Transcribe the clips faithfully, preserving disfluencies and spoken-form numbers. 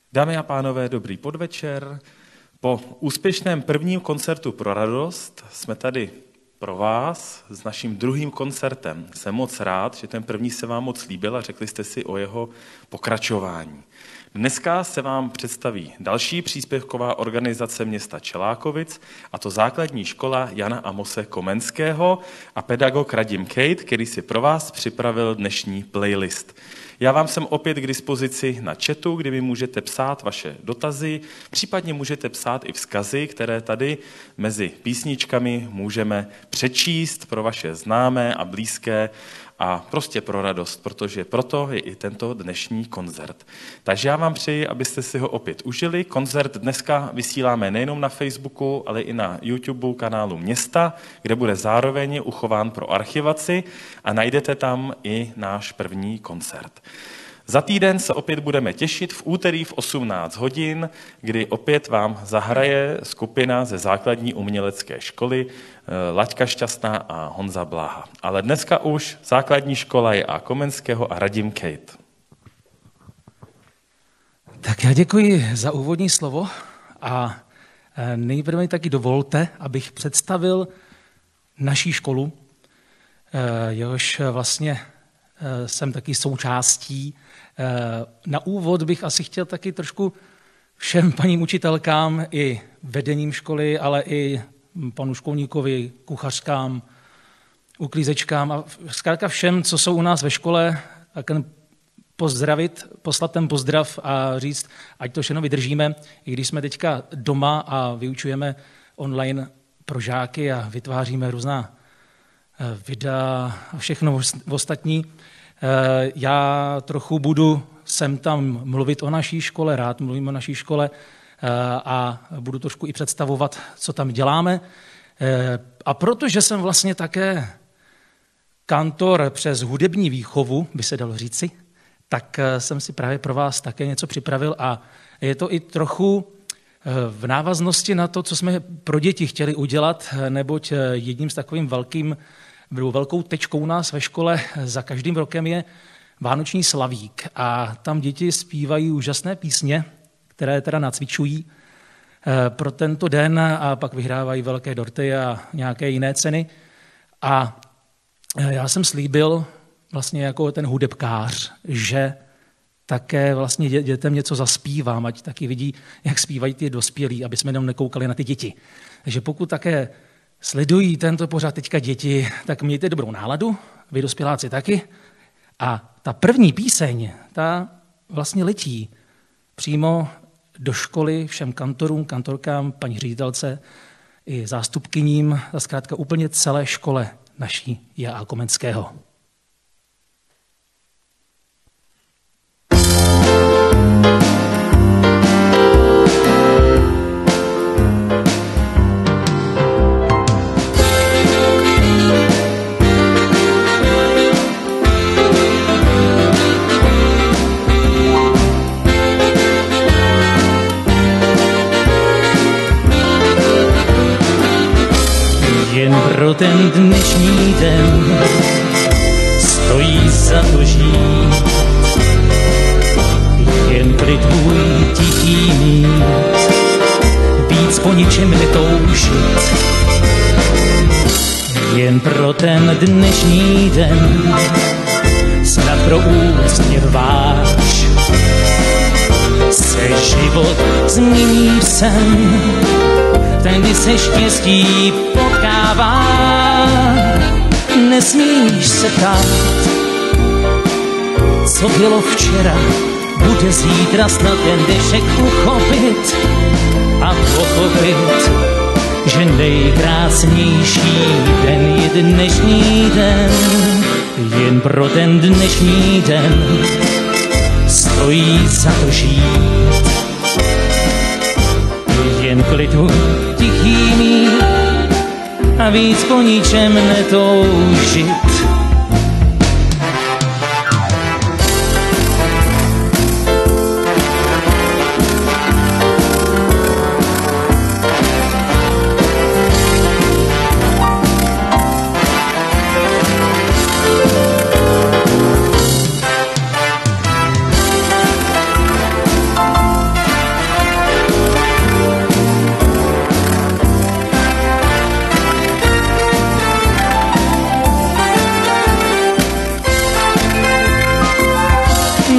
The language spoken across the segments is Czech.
Dámy a pánové, dobrý podvečer. Po úspěšném prvním koncertu Pro radost jsme tady pro vás s naším druhým koncertem. Jsem moc rád, že ten první se vám moc líbil a řekli jste si o jeho pokračování. Dneska se vám představí další příspěvková organizace města Čelákovic, a to základní škola Jana Amose Komenského a pedagog Radim Kejt, který si pro vás připravil dnešní playlist. Já vám jsem opět k dispozici na chatu, kde mi můžete psát vaše dotazy, případně můžete psát i vzkazy, které tady mezi písničkami můžeme přečíst pro vaše známé a blízké a prostě pro radost, protože proto je i tento dnešní koncert. Takže já vám přeji, abyste si ho opět užili. Koncert dneska vysíláme nejenom na Facebooku, ale i na YouTube kanálu města, kde bude zároveň uchován pro archivaci a najdete tam i náš první koncert. Za týden se opět budeme těšit v úterý v osmnáct hodin, kdy opět vám zahraje skupina ze základní umělecké školy Laďka Šťastná a Honza Bláha. Ale dneska už základní škola je A. Komenského a Radim Kejt. Tak já děkuji za úvodní slovo a nejprve mi taky dovolte, abych představil naší školu, jehož vlastně jsem taky součástí. Na úvod bych asi chtěl taky trošku všem paním učitelkám i vedením školy, ale i panu školníkovi, kuchařkám, uklízečkám a zkrátka všem, co jsou u nás ve škole, tak pozdravit, poslat ten pozdrav a říct, ať to všechno vydržíme, i když jsme teďka doma a vyučujeme online pro žáky a vytváříme různá videa a všechno ostatní. Já trochu budu sem tam mluvit o naší škole, rád mluvím o naší škole a budu trošku i představovat, co tam děláme. A protože jsem vlastně také kantor přes hudební výchovu, by se dalo říci, tak jsem si právě pro vás také něco připravil a je to i trochu v návaznosti na to, co jsme pro děti chtěli udělat, neboť jedním z takovým velkým velkou tečkou u nás ve škole za každým rokem je Vánoční slavík a tam děti zpívají úžasné písně, které teda nacvičují pro tento den a pak vyhrávají velké dorty a nějaké jiné ceny. A já jsem slíbil vlastně jako ten hudebkář, že také vlastně dětem něco zaspívám, ať taky vidí, jak zpívají ty dospělí, aby jsme jenom nekoukali na ty děti. Takže pokud také sledují tento pořad teďka děti, tak mějte dobrou náladu, vy dospěláci taky. A ta první píseň, ta vlastně letí přímo do školy všem kantorům, kantorkám, paní ředitelce i zástupkyním, a zkrátka úplně celé škole naší J A Komenského. Jen pro ten dnešní den stojí za to žít, jen pro tvůj tichý mít, víc po ničem netoužit. Jen pro ten dnešní den snad pro úsměv váš se život změní v sen, ten, kdy se štěstí potkává. Nesmíš se ptát, co bylo včera, bude zítra, snad ten dešek uchopit a pochopit, že nejkrásnější den je dnešní den. Jen pro ten dnešní den stojí za to žít, jen klidu tichý mít a víc po ničem netoužit.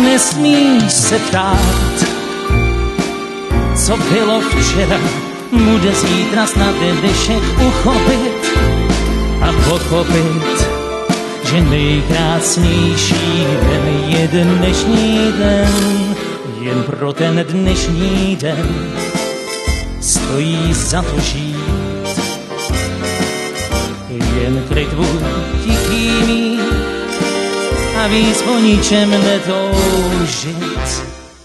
nesmíš se ptát, co bylo včera, bude zítra snad dnešek uchopit a pochopit, že nejkrásnější den je dnešní den. Jen pro ten dnešní den stojí za to žít. Jen kryj tvůj tichý mír a víc po ničem netoužit.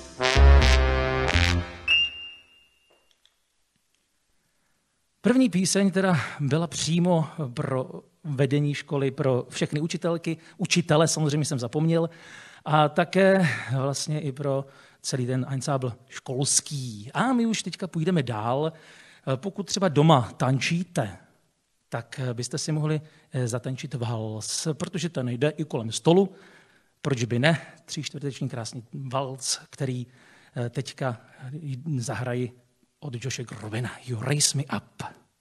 První píseň teda byla přímo pro vedení školy, pro všechny učitelky, učitele samozřejmě jsem zapomněl, a také vlastně i pro celý ten ansábl školský. A my už teďka půjdeme dál. Pokud třeba doma tančíte, tak byste si mohli zatančit vals, protože ten jde i kolem stolu. Proč by ne? Tři čtvrteční krásný vals, který teďka zahrají od Joshe Grovina. You Raise Me Up.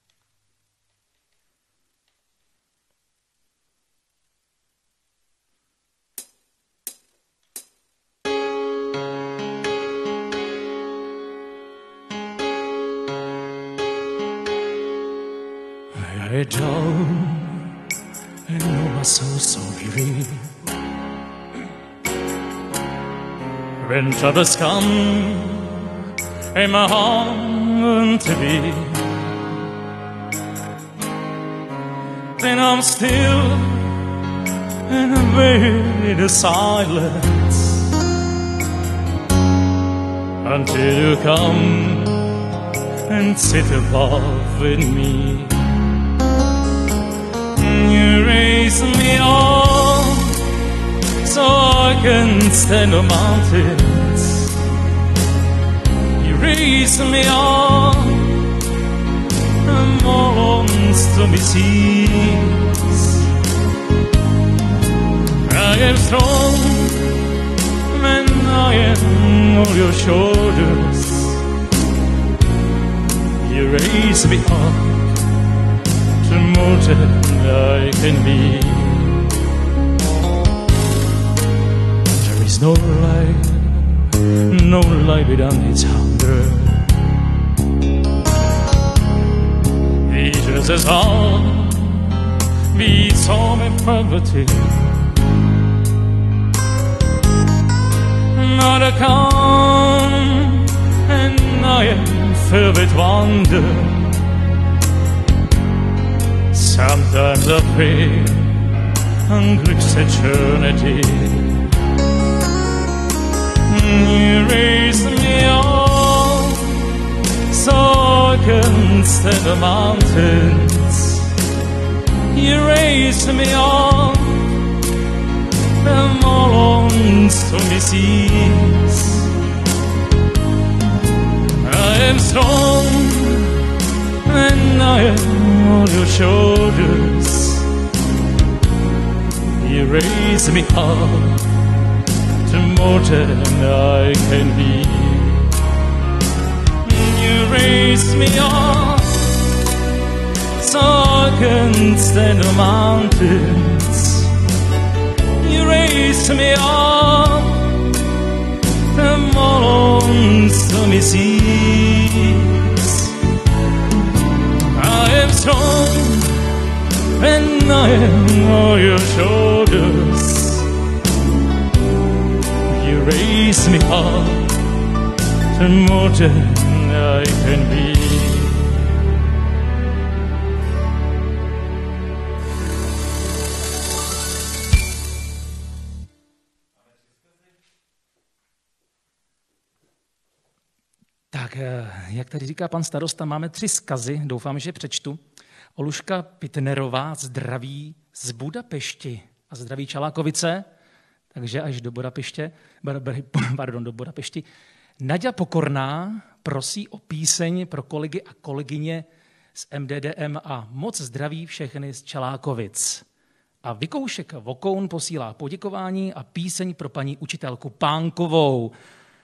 I don't know I'm so sorry. When troubles come in my heart to be, then I'm still in a very silence until you come and sit above with me. You raise me up so I can stand on mountains. You raise me up amongst the seas. I am strong and I am on your shoulders. You raise me up to more than I can be. There is no life, no life without its hunger. Jesus is all, beats all my poverty. Not a come, and I am filled with wonder. Sometimes I pray on Greek's eternity. You raise me up so I can stand the mountains. You raise me up amongst the seas. I am strong and I am on your shoulders. You raise me up to more than I can be. You raise me up so I can stand on mountains. You raise me up amongst the seas. I am strong and I am on your shoulders. You raise me up to more than I can be. Tak, jak tady říká pan starosta, máme tři vzkazy, doufám, že přečtu. Oluška Pitnerová zdraví z Budapešti a zdraví Čalákovice, takže až do Budapeště, pardon, do Budapešti. Naďa Pokorná prosí o píseň pro kolegy a kolegyně z M D D M a moc zdraví všechny z Čalákovic. A Vykoušek Vokoun posílá poděkování a píseň pro paní učitelku Pánkovou.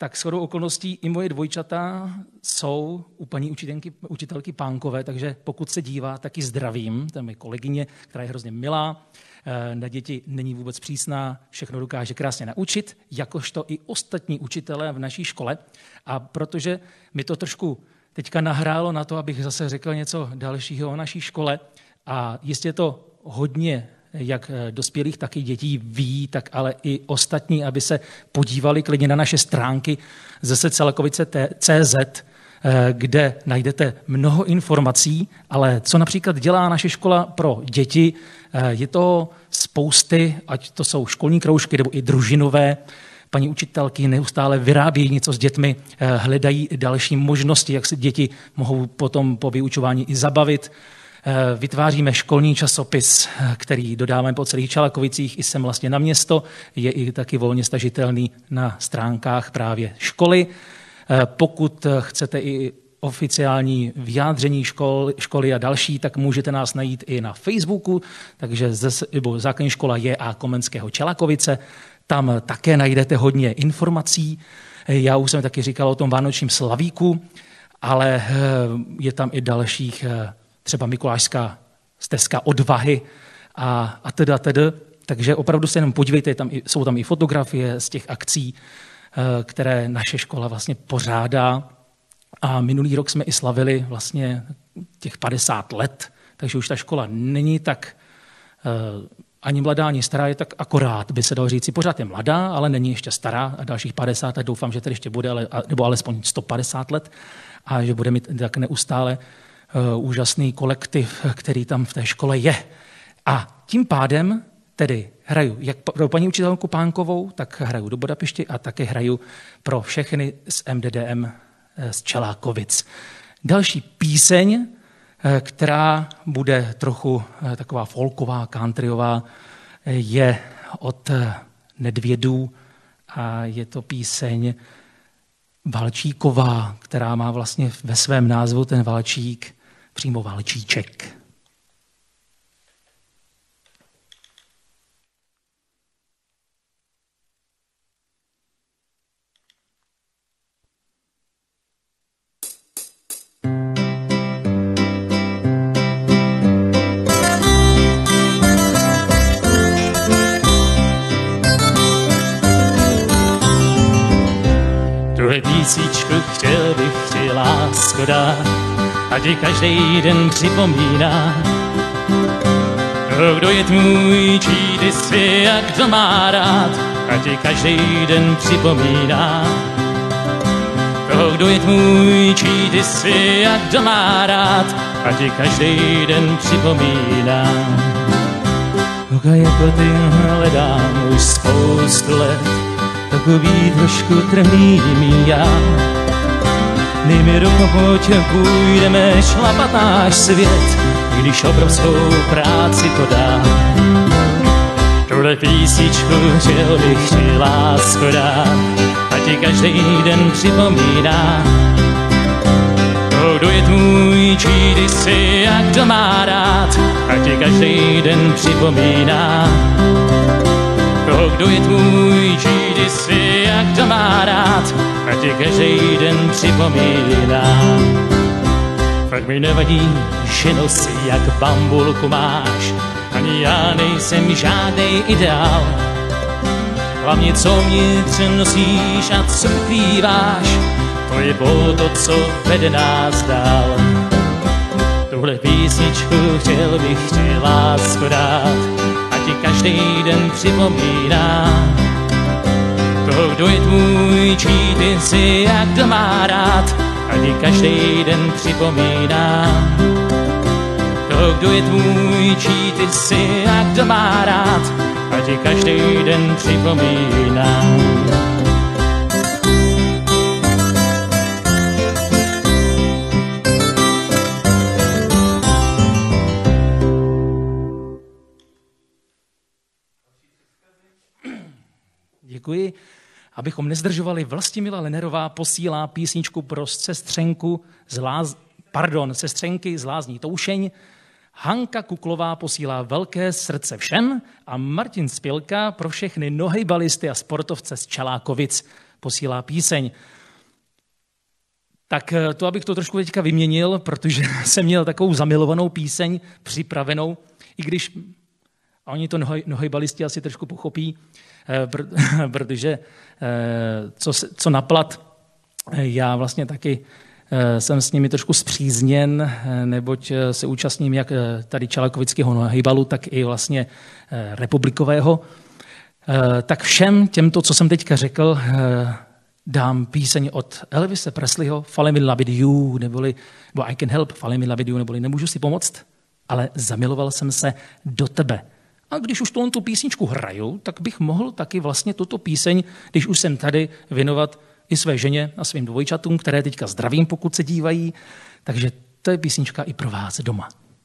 tak shodou okolností i moje dvojčata jsou u paní učitelky, učitelky Pánkové, takže pokud se dívá, tak ji zdravím. To je moje kolegyně, která je hrozně milá, na děti není vůbec přísná, všechno dokáže krásně naučit, jakožto i ostatní učitelé v naší škole. A protože mi to trošku teďka nahrálo na to, abych zase řekl něco dalšího o naší škole, a jistě to hodně jak dospělých, tak i dětí ví, tak ale i ostatní, aby se podívali klidně na naše stránky zase Celakovice tečka cé zet, kde najdete mnoho informací, ale co například dělá naše škola pro děti, je to spousty, ať to jsou školní kroužky nebo i družinové. Paní učitelky neustále vyrábějí něco s dětmi, hledají další možnosti, jak se děti mohou potom po vyučování i zabavit. Vytváříme školní časopis, který dodáváme po celých Čelakovicích i sem vlastně na město. Je i taky volně stažitelný na stránkách právě školy. Pokud chcete i oficiální vyjádření škol, školy a další, tak můžete nás najít i na Facebooku, takže základní škola J A Komenského Čelakovice. Tam také najdete hodně informací. Já už jsem taky říkal o tom vánočním slavíku, ale je tam i dalších, třeba Mikulášská stezka odvahy a, a teda, teda. Takže opravdu se jenom podívejte, tam i, jsou tam i fotografie z těch akcí, které naše škola vlastně pořádá. A minulý rok jsme i slavili vlastně těch padesát let, takže už ta škola není tak uh, ani mladá, ani stará, je tak akorát, by se dalo říci. Pořád je mladá, ale není ještě stará a dalších padesát let doufám, že tady ještě bude, ale, nebo alespoň sto padesát let a že bude mít tak neustále uh, úžasný kolektiv, který tam v té škole je. A tím pádem tedy hraju jak pro paní učitelku Pánkovou, tak hraju do Budapešti a také hraju pro všechny z M D D M z Čelákovic. Další píseň, která bude trochu taková folková, countryová, je od Nedvědů a je to píseň Valčíková, která má vlastně ve svém názvu ten valčík přímo valčíček. Tuhle písničku chtěl bych ti, lásko, dát, ať ji každý den připomíná. To, kdo je tvůj, čí ty jsi a kdo má rád, ať ji každý den připomíná. To, kdo je tvůj, čí ty jsi a kdo má rád, ať ji každý den připomíná. Kluka jako ty hledám už spoustu let, takový trošku trhlý já. Dej mi ruku, pojď, půjdeme šlapat náš svět, když obrovskou práci to dá. Tuhle písničku chtěl bych ti, lásko, dát, a ti každý den připomíná. To, kdo je tvůj, čí ty jsi a kdo má rád, a ti každý den připomíná. To, kdo je tvůj, čí ty jsi a kdo má rád, a ti každý den připomíná. Fakt mi nevadí, že nosí jak bambulku máš, ani já nejsem žádnej ideál. Hlavně co vnitř nosíš a co ukrýváš, to je po to, co vede nás dál. Tuhle písničku chtěl bych ti, lásko, dát, a ti každý den připomíná. To, kdo je tvůj, čí ty jsi a kdo má rád, a ti každý den připomíná. To, kdo je tvůj, čí ty jsi a kdo má rád, a ti každý den připomíná. Děkuji. Abychom nezdržovali, Vlastimila Lenerová posílá písničku pro sestřenku z Láz... Pardon, sestřenky z Lázní Toušeň. Hanka Kuklová posílá velké srdce všem a Martin Spělka pro všechny nohejbalisty a sportovce z Čelákovic posílá píseň. Tak to, abych to trošku teďka vyměnil, protože jsem měl takovou zamilovanou píseň připravenou, i když a oni to nohejbalisti asi trošku pochopí, protože co, co naplat, já vlastně taky jsem s nimi trošku zpřízněn, neboť se účastním jak tady Čalakovického nohejbalu, tak i vlastně republikového. Tak všem těmto, co jsem teďka řekl, dám píseň od Elvise Presleyho Falling in Love with You, neboli nebo I Can Help Falling in Love with You, neboli Nemůžu si pomoct, ale zamiloval jsem se do tebe. A když už tu písničku hraju, tak bych mohl taky vlastně tuto píseň, když už jsem tady, věnovat i své ženě a svým dvojčatům, které teďka zdravím, pokud se dívají. Takže to je písnička i pro vás doma.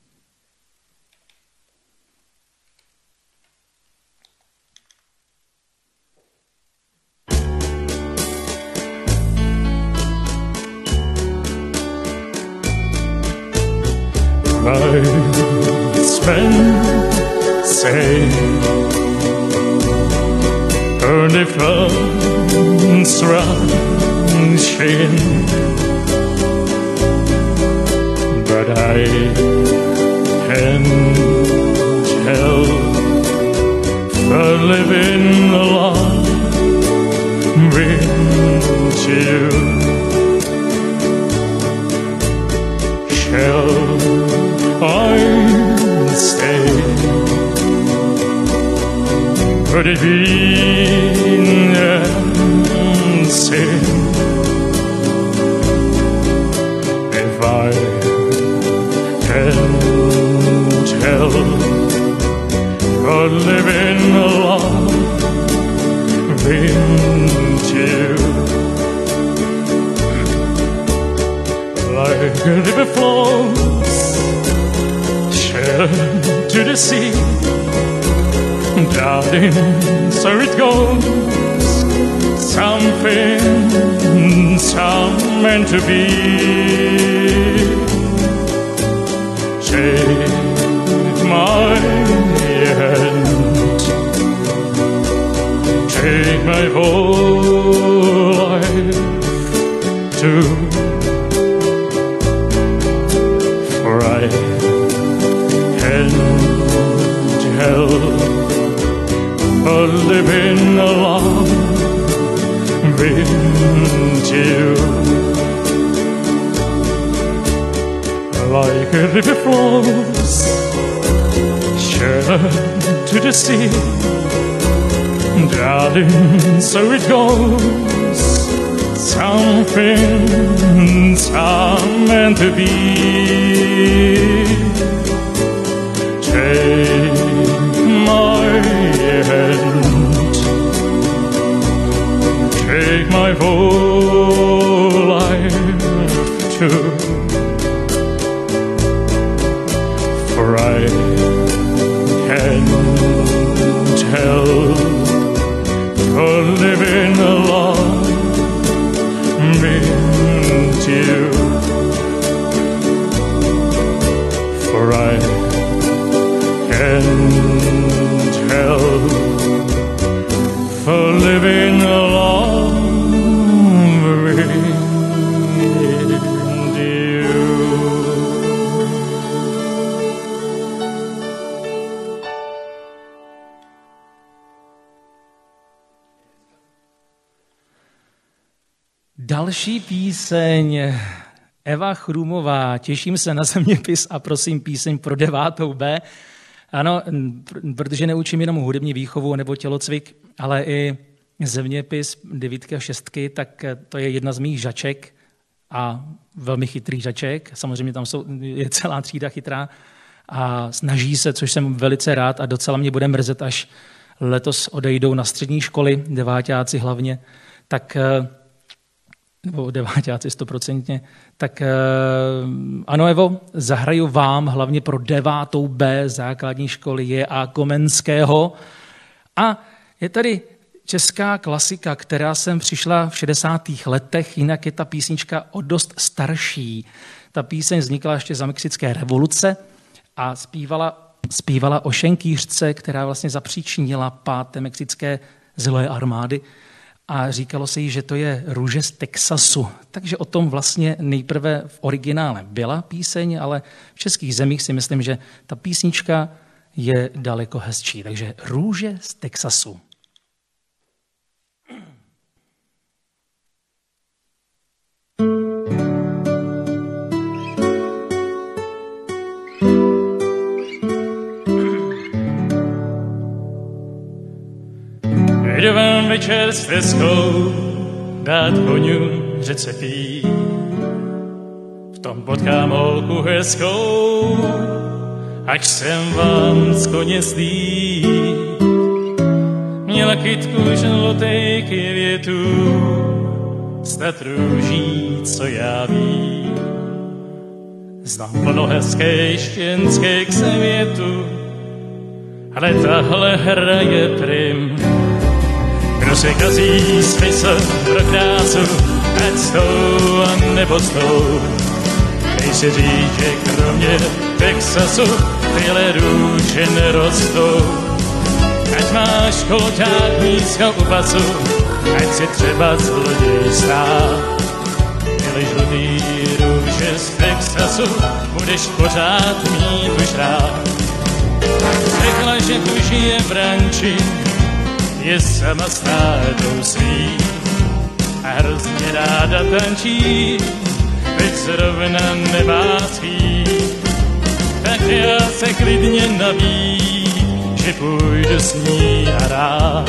Say, her difference rushing, but I can't help but living alone with you. Shall I stay? Could it be a sin if I can't help but living alone with you? Like a river flows shed to the sea, darling, so it goes. Something, some meant to be. Take my hand, take my whole life too. For I can't help but living alone with you. Like a river flows shed to the sea, darling, so it goes. Something, some meant to be. Take my hand, take my whole life too. For I can't help but living alone with you. For I can't help for living alone with you. Další píseň Eva Chrůmová. Těším se na zeměpis a prosím píseň pro devátou B. Ano, protože neučím jenom hudební výchovu nebo tělocvik, ale i zeměpis devítky a šestky, tak to je jedna z mých žaček a velmi chytrý žaček. Samozřejmě tam jsou, je celá třída chytrá a snaží se, což jsem velice rád a docela mě bude mrzet, až letos odejdou na střední školy, deváťáci hlavně, tak nebo deváťáci stoprocentně, tak ano, Evo, zahraju vám hlavně pro devátou B základní školy J A Komenského. A je tady česká klasika, která sem přišla v šedesátých letech, jinak je ta písnička o dost starší. Ta píseň vznikla ještě za mexické revoluce a zpívala, zpívala o šenkýřce, která vlastně zapříčinila pád té mexické zlé armády. a říkalo se jí, že to je Růže z Texasu. Takže o tom vlastně nejprve v originále byla píseň, ale v českých zemích si myslím, že ta písnička je daleko hezčí. Takže Růže z Texasu. Jdu vám večer s teskou dát hoňu řece pít. V tom potkám holku hezkou, ať jsem vám z koně slít. Měla kytku žlutej květů, snad růží, co já vím. Znám plno hezké štěnské k světu, ale tahle hraje prim. Kdo se kazí smysl pro krásu, ať s tou a nebo s tou. Dej si říct, že kromě Texasu tyhle růže nerostou. Ať máš koloťák nízko u pasu, ať si třeba zloděj stát. Tyhle žlutý růže z Texasu budeš pořád mít už rád. Řekla, že tu žije v ranči, je sama stádou svý a hrozně ráda tančí, teď zrovna nemá svý. Tak já se klidně nabídím, že půjdu s ní a rád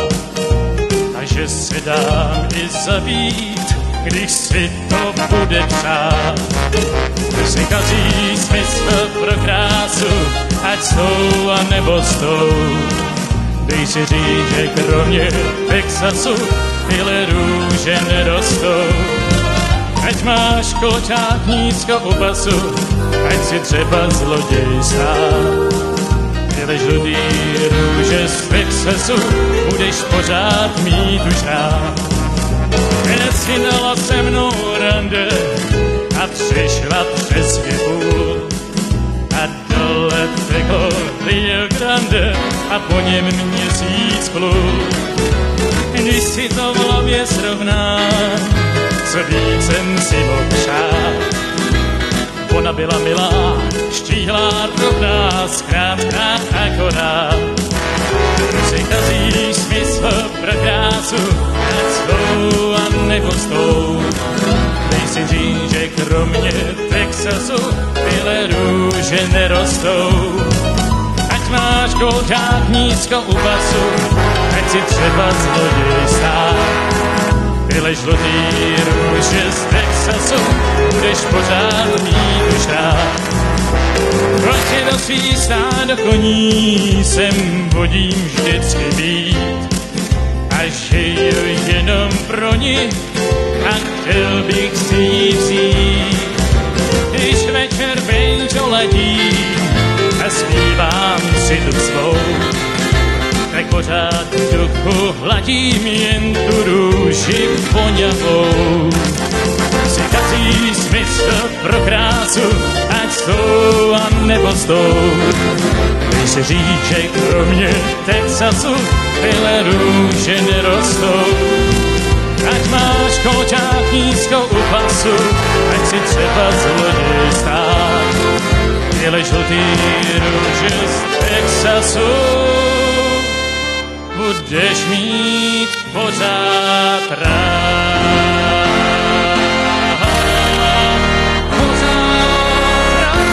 a že se dám i zabít, když si to bude přát. Kdo si kazí smysl pro krásu, ať s tou a nebo s tou. Dej si říct, že kromě Texasu tyhle růže nerostou. Ať máš koločák nízko u pasu, ať si třeba zloděj stát. Tyhle žlutý růže z Texasu budeš pořád mít už rád. Dnes si dala se mnou rande a přišla přes dvě půl. A dole teklo Rio Grande a po něm měsíc plul. Když si to v hlavě srovnám, co víc jsem si mohl přát. Ona byla milá, štíhlá, rovná, zkrátka akorát. Kdo si kazí smysl pro krásu, ať s tou a nebo s tou. Dej si říct, že kromě Texasu tyhle růže nerostou. Ať máš koloťák nízko u pasu, ať si třeba zloděj stát. Tyhle žlutý růže z Texasu budeš pořád mít už rád. Proč je do svý stádo koní sem vodím vždycky být. A žiju jenom pro ní a chtěl bych si ji vzít. Když večer venčo ladí a zpívám si tu svou, tak pořád v duchu hladím jen tu růži voňavou. Si kazí smysl pro krásu, ať s tou a nebo s tou. Dej si říct, že kromě Texasu tyhle růže nerostou. Ať máš koloťák nízko u pasu, ať si třeba zloděj stát. Tyhle žlutý růže z Texasu budeš mít pořád rád. Pořád rád.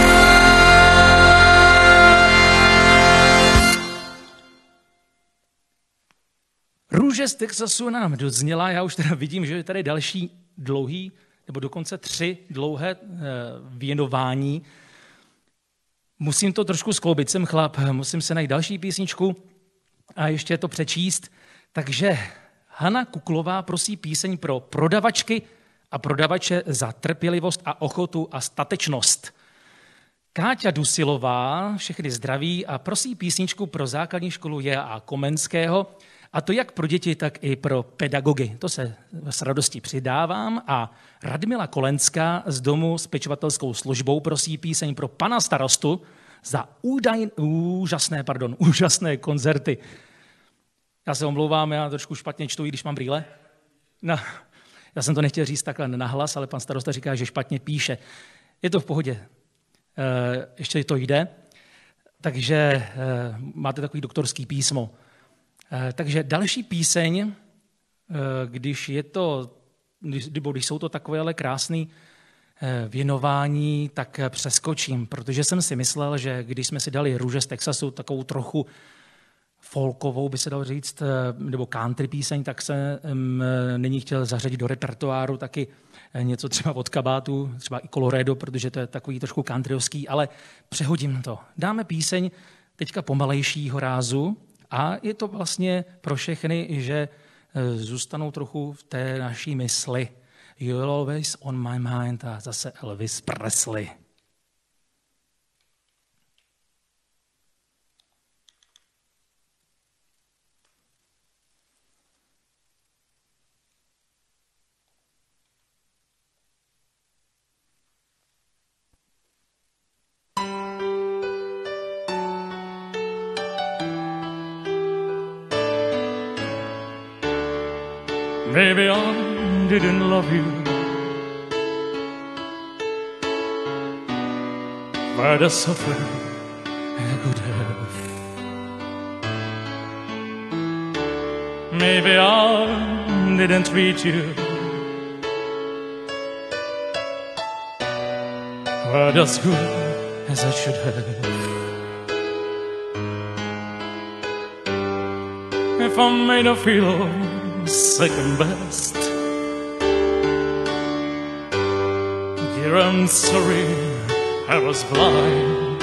Růže z Texasu nám dozněla, já už teda vidím, že je tady další dlouhý, nebo dokonce tři dlouhé věnování. Musím to trošku skloubit, jsem chlap, musím se najít další písničku a ještě to přečíst. Takže Hana Kuklová prosí píseň pro prodavačky a prodavače za trpělivost a ochotu a statečnost. Káťa Dusilová všechny zdraví a prosí písničku pro základní školu J A Komenského, a to jak pro děti, tak i pro pedagogy. To se s radostí přidávám. A Radmila Kolenská z domu s pečovatelskou službou prosí píseň pro pana starostu za údaj, úžasné, pardon, úžasné koncerty. Já se omlouvám, já trošku špatně čtu, i když mám brýle. No, já jsem to nechtěl říct takhle nahlas, ale pan starosta říká, že špatně píše. Je to v pohodě. Ještě to jde. Takže máte takový doktorský písmo. Takže další píseň, když je to, když, když jsou to takovéhle krásné věnování, tak přeskočím, protože jsem si myslel, že když jsme si dali Růže z Texasu, takovou trochu folkovou, by se dalo říct, nebo country píseň, tak se nyní chtěl zařadit do repertoáru taky něco třeba od Kabátu, třeba i Colorado, protože to je takový trošku countryovský, ale přehodím to. Dáme píseň teďka pomalejšího rázu a je to vlastně pro všechny, že zůstanou trochu v té naší mysli. You're always on my mind a zase Elvis Presley. Maybe I didn't love you, but I suffered I could have. Maybe I didn't treat you, but as good as I should have. If I made her feel second best, dear, I'm sorry I was blind.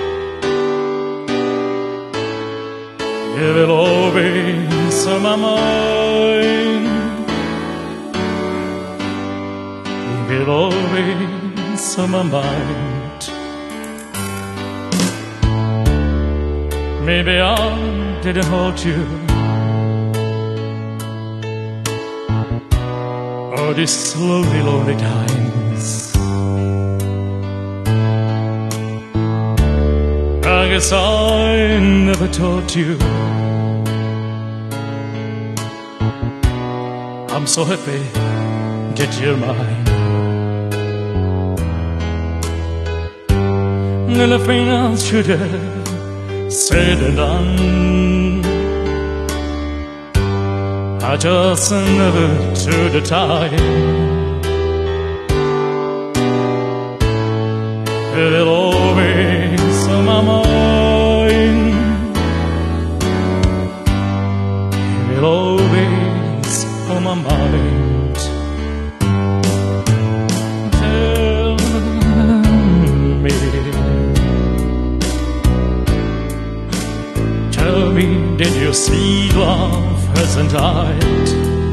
You will always on my mind. You will always on my mind. Maybe I didn't hold you, all these lonely, lonely times. I guess I never taught you. I'm so happy that you're mine. Nothing else should have said and done. I just never took the time. It'll always on my mind. It'll always on my mind. Tell me, tell me, did you see love hasn't died?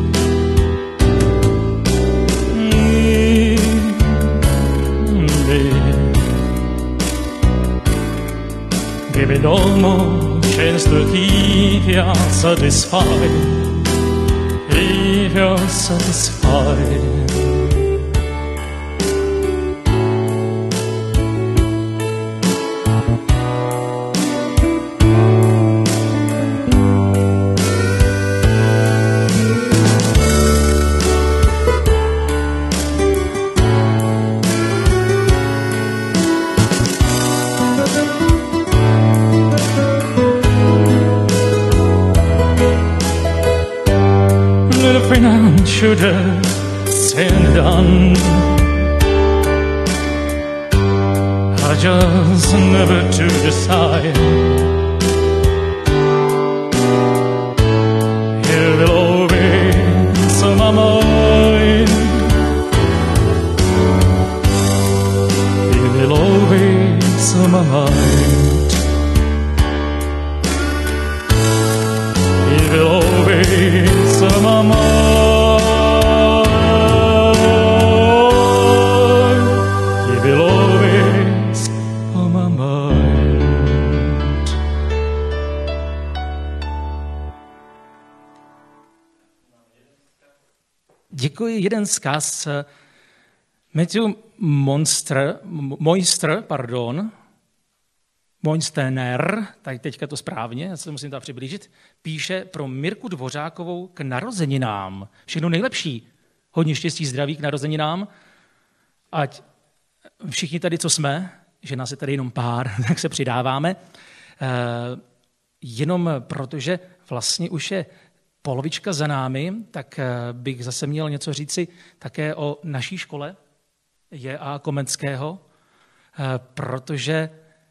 Me, me. Give me no more chance to keep you satisfied. Keep you satisfied. I should have said and done. I just never to decide. You will always on my mind. You will always on my mind. You will always on my mind. Děkuji. Jeden vzkaz. Matthew Monster, Moister, pardon, Moinstener, tak teďka to správně, já se musím tam přiblížit, píše pro Mirku Dvořákovou k narozeninám. Všechno nejlepší. Hodně štěstí, zdraví k narozeninám. Ať všichni tady, co jsme, že nás je tady jenom pár, tak se přidáváme. E, jenom protože vlastně už je polovička za námi, tak bych zase měl něco říci také o naší škole J A Komenského, protože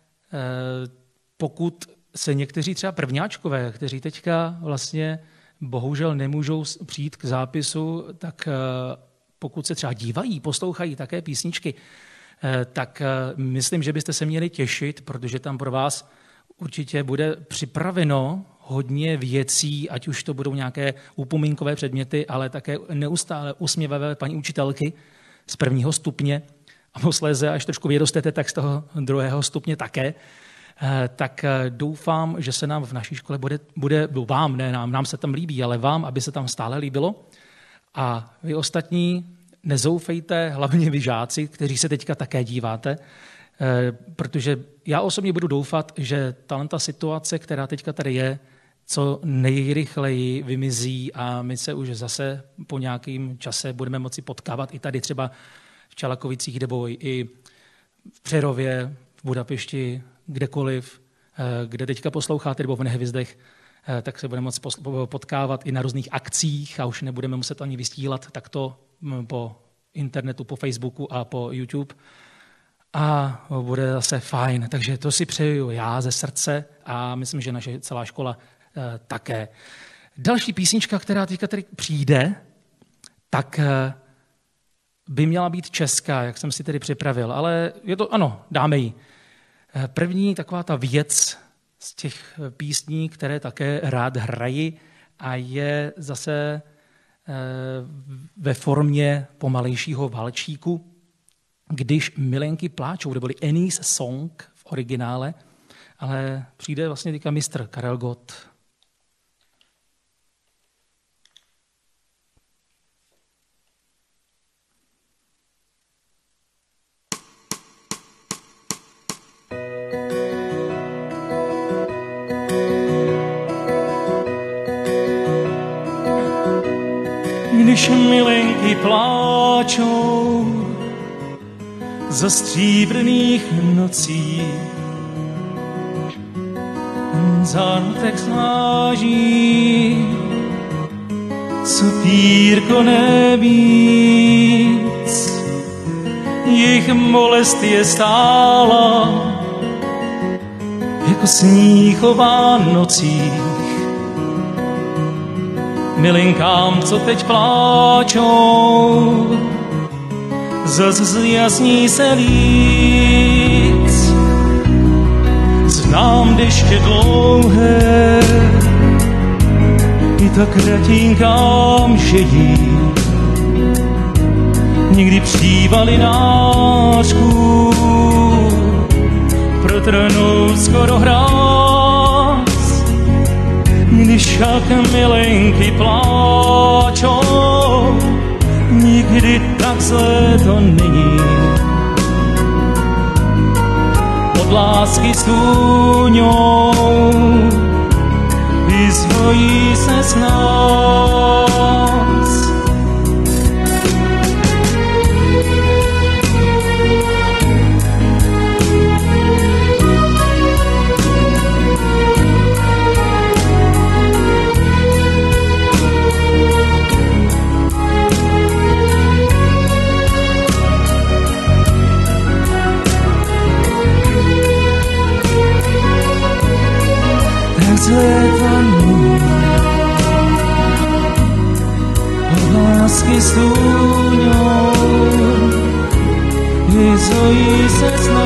pokud se někteří třeba prvňáčkové, kteří teďka vlastně bohužel nemůžou přijít k zápisu, tak pokud se třeba dívají, poslouchají také písničky, tak myslím, že byste se měli těšit, protože tam pro vás určitě bude připraveno hodně věcí, ať už to budou nějaké upomínkové předměty, ale také neustále usměvavé paní učitelky z prvního stupně a posléze, až trošku vyrostete, tak z toho druhého stupně také. Tak doufám, že se nám v naší škole bude, bude vám, ne nám, nám se tam líbí, ale vám, aby se tam stále líbilo. A vy ostatní nezoufejte, hlavně vy žáci, kteří se teďka také díváte, protože já osobně budu doufat, že ta situace, která teďka tady je, co nejrychleji vymizí a my se už zase po nějakém čase budeme moci potkávat i tady třeba v Čalakovicích nebo i v Přerově, v Budapešti, kdekoliv, kde teďka posloucháte, nebo v Nehvězdech, tak se budeme moci potkávat i na různých akcích a už nebudeme muset ani vystílat takto po internetu, po Facebooku a po YouTube. A bude zase fajn. Takže to si přeju já ze srdce a myslím, že naše celá škola e, také. Další písnička, která teďka tady přijde, tak e, by měla být česká, jak jsem si tedy připravil. Ale je to, ano, dáme ji. E, první taková ta věc z těch písní, které také rád hraji a je zase e, ve formě pomalejšího valčíku, Když milenky pláčou, neboli Annie's Song v originále, ale přijde vlastně teďka mistr Karel Gott. Když milenky pláčou za stříbrných nocí, zátek sláží, co pírko nevíc, jejich bolest je stála, jako sníh o Vánocích. Milinkám, co teď pláčou, zas zjasní se líc. Znám deště dlouhé, i tak kratinkám žejí. Někdy přívali nářků, protrhnou skoro hráz. Když však milenky pláčou, nikdy tak zlé to není. Od lásky stůňou vyzvojí se s nás. Od lásky stůňou vyzojí se s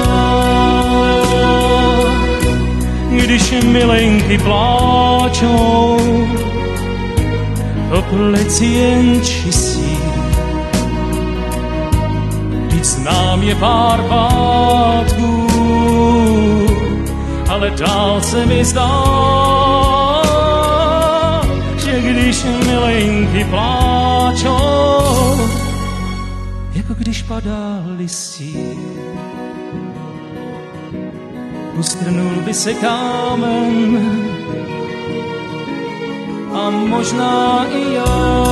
nás. Když milenky pláčou, to pleci jen čistí. Víc znám je pár pátků, ale dál se mi zdá, že když milenky pláčou, jako když padá listí, ustrnul by se kámen a možná i já.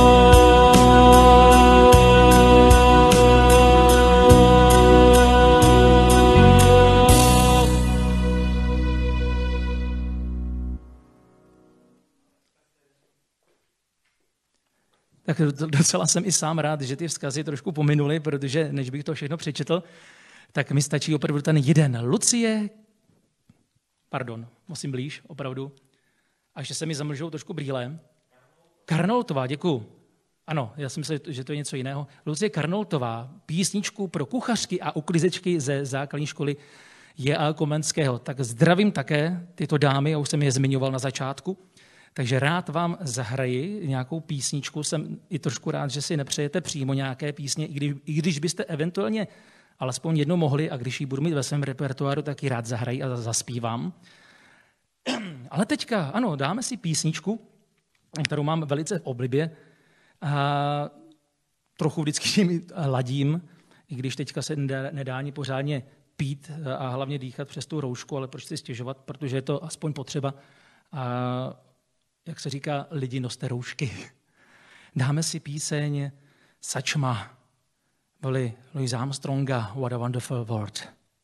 Tak docela jsem i sám rád, že ty vzkazy trošku pominuly, protože než bych to všechno přečetl, tak mi stačí opravdu ten jeden. Lucie, pardon, musím blíž, opravdu, a že se mi zamlžou trošku brýle. Karnoltová, děkuju. Ano, já si myslel, že to je něco jiného. Lucie Karnoltová, písničku pro kuchařky a uklízečky ze základní školy J A Komenského. Tak zdravím také tyto dámy, já už jsem je zmiňoval na začátku. Takže rád vám zahraji nějakou písničku. Jsem i trošku rád, že si nepřejete přímo nějaké písně, i když, i když byste eventuálně alespoň jednou mohli, a když ji budu mít ve svém repertoáru, tak ji rád zahraji a zaspívám. Ale teďka, ano, dáme si písničku, kterou mám velice v oblibě. A trochu vždycky mi ladím, i když teďka se nedá, nedá ani pořádně pít a hlavně dýchat přes tu roušku, ale proč si stěžovat, protože je to aspoň potřeba. A jak se říká, lidi, noste roušky. Dáme si píseň Sačma, voli Louis Armstronga, What a Wonderful World.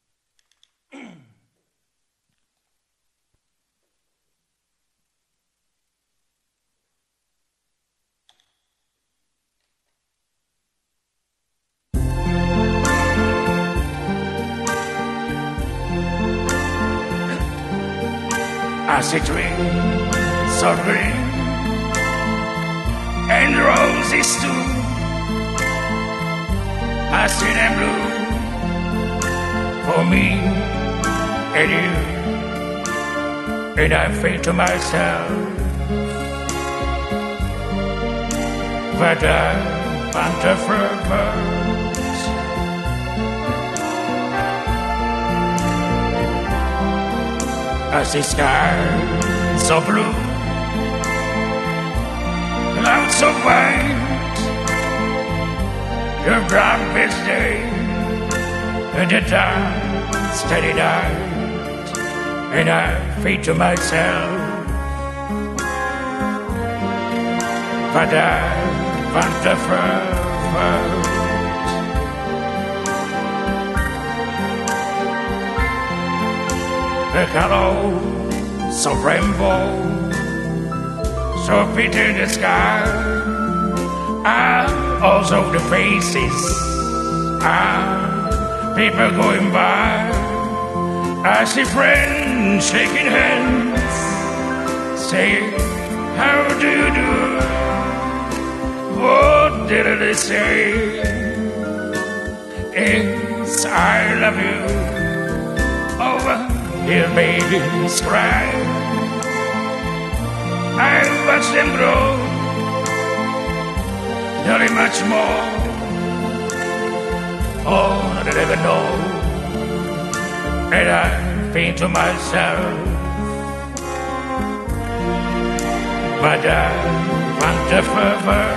As a tree, so green, and roses too. I see them blue for me and you, and I think to myself that I want a birds. As the sky so blue, clouds so white, the blackest day, and the dark steady night, and I think to myself that I want the first. The colors of rainbow, so pretty in the sky, and also the faces of people going by. I see friends shaking hands, saying, how do you do? What did they say? It's I love you. Oh, hear babies cry. I watch them grow, very much more. Oh, they never know. And I think to myself, but I want to forever.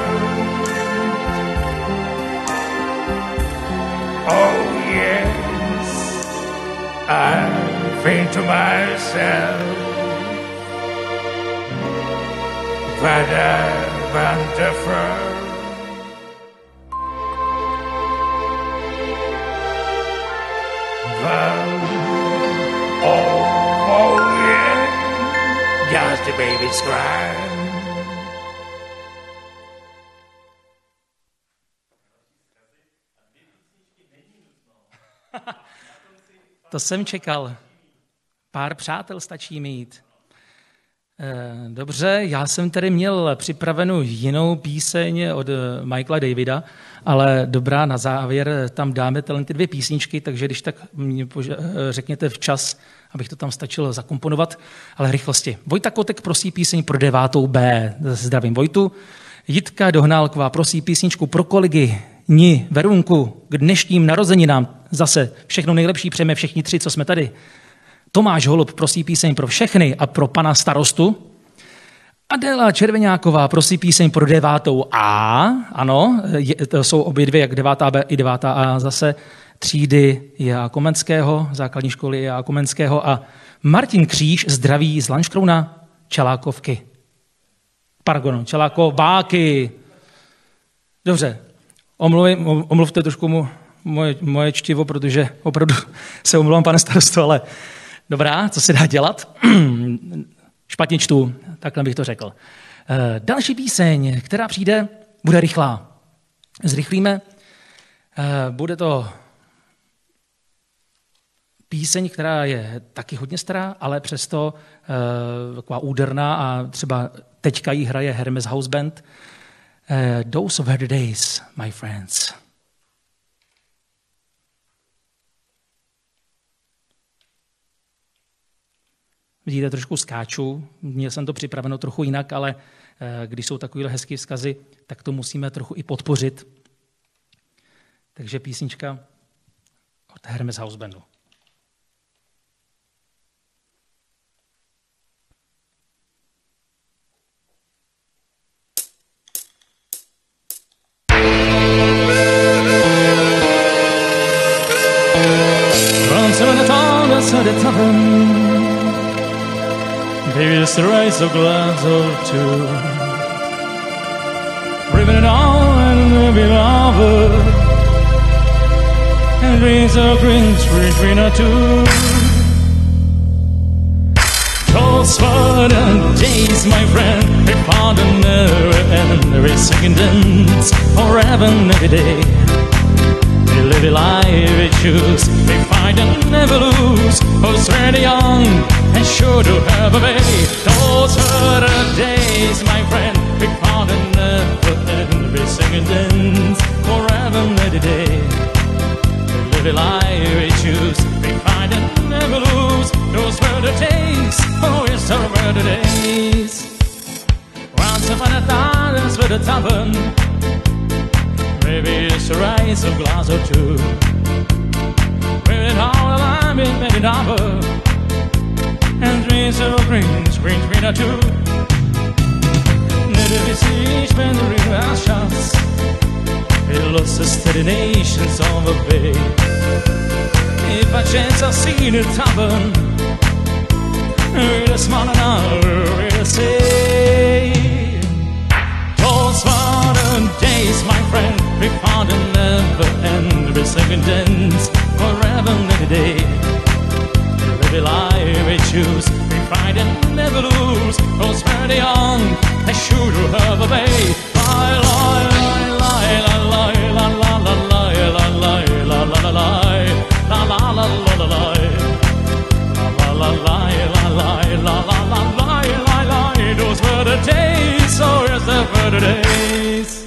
Oh yes, I think to myself that I want to forever. Oh, oh yeah, just a baby's cry. To jsem čekal. Pár přátel stačí mít. Dobře, já jsem tady měl připravenou jinou píseň od Michaela Davida, ale dobrá, na závěr tam dáme tyhle ty dvě písničky, takže když tak mě řekněte včas, abych to tam stačilo zakomponovat, ale rychlosti. Vojta Kotek prosí píseň pro devátou B. Zdravím Vojtu. Jitka Dohnálková prosí písničku pro kolegy Ni, Verunku, k dnešním narozeninám. Zase všechno nejlepší přejeme všichni tři, co jsme tady. Tomáš Holub prosí píseň pro všechny a pro pana starostu. Adéla Červeňáková prosí píseň pro devátou A. Ano, je, to jsou obě dvě, jak devátá B i devátá A zase. třídy J A Komenského, základní školy J A Komenského a Martin Kříž zdraví z Lanškrouna Čelákovky. Pardon, Čelákováky. Dobře, Omluvím, omluvte trošku mu, moje, moje čtivo, protože opravdu se omlouvám, pane starosto, ale dobrá, co se dá dělat? Špatně čtu, takhle bych to řekl. Další píseň, která přijde, bude rychlá. Zrychlíme. Bude to píseň, která je taky hodně stará, ale přesto taková úderná a třeba teďka ji hraje Hermes House Band. Those were the days, my friends. Vidíte, trošku skáču, měl jsem to připraveno trochu jinak, ale když jsou takovéhle hezké vzkazy, tak to musíme trochu i podpořit. Takže písnička od Hermes House Bandu. At the tavern, there is a rice of glass or two, ribbon on and maybe lover, and rings of green street green or two. Those were the days, my friend, they found a never end, every second dance, forever and every day. They live a life they choose, they fight and never lose. Who's really young and sure to have a way. Those were the days, my friend, we found and never end. We sing and dance forever and every day. They live a life they choose, they fight and never lose. Those were the days, oh yes, those were the days. Once upon a time, those were the tavern. Maybe it's a rice of glass or two. With all the lime in maybe number, and dreams of green, green, green or two. Never be siege when the river has shots. It lost the steady nations on the bay. If by chance I see the tavern, with a smile and hour, we'll say, those were the days, my friend. We found a never end, every second dance, forever and every day. Every life we choose, we fight and never lose. Those very young, they sure to have a way. Lie, lie, lie, lie, lie, lie, la, la, lie, la, lie, la, la, la, lie, la, la, la, la, la, lie, la, la, lie, la, lie, la, la, la, lie, lie, lie. Those were the days, oh yes, they were the days.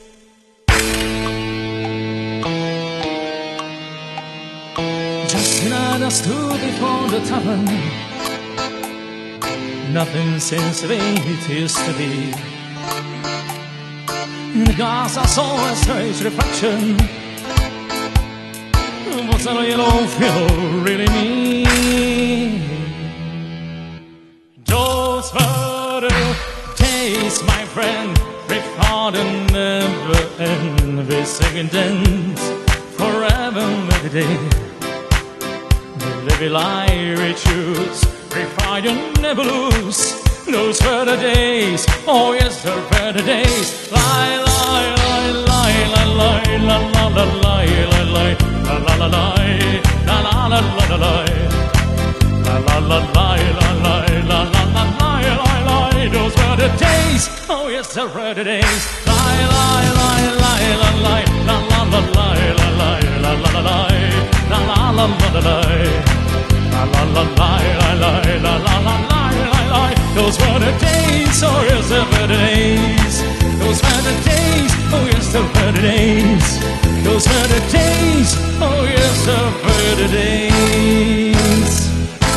I stood before the tavern. Nothing since the way it used to be. In the glass I saw a strange reflection. What's a yellow feel really mean? Those were the days, my friend. We fought and never end. We sing and dance forever and every day. Live a life we choose, we fight and never lose. Those were the days, oh yes, those were the days. Lie, lie, lie, lie, lie, lie, la, la, la, lie, lie, lie, la, la, la, lie, la, la, la, la, la, lie, la, la, la, lie, la, lie, la, la, la, lie, lie, lie. Those were the days, oh yes, those were the days. Lie, lie, lie, lie, la, lie, la, la, la, lie, la, lie, la, la, la, lie, la, la, la, la, lie. La la la la la la la la la la la. Those were the days, oh yes, those were the days. Those were the days, oh yes, those were the days. Those were the days, oh yes, those were the days.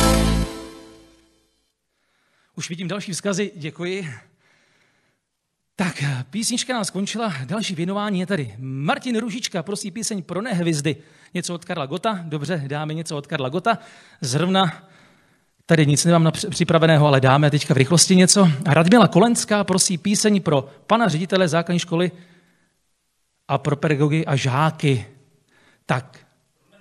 Už vidím další vzkazy, děkuji. Tak, písnička nám skončila, další věnování je tady. Martin Růžička prosí píseň Pro nehvězdy. Něco od Karla Gotta, dobře, dáme něco od Karla Gotta. Zrovna tady nic nemám připraveného, ale dáme teďka v rychlosti něco. Radmila Kolenská prosí píseň pro pana ředitele základní školy a pro pedagogy a žáky. Tak,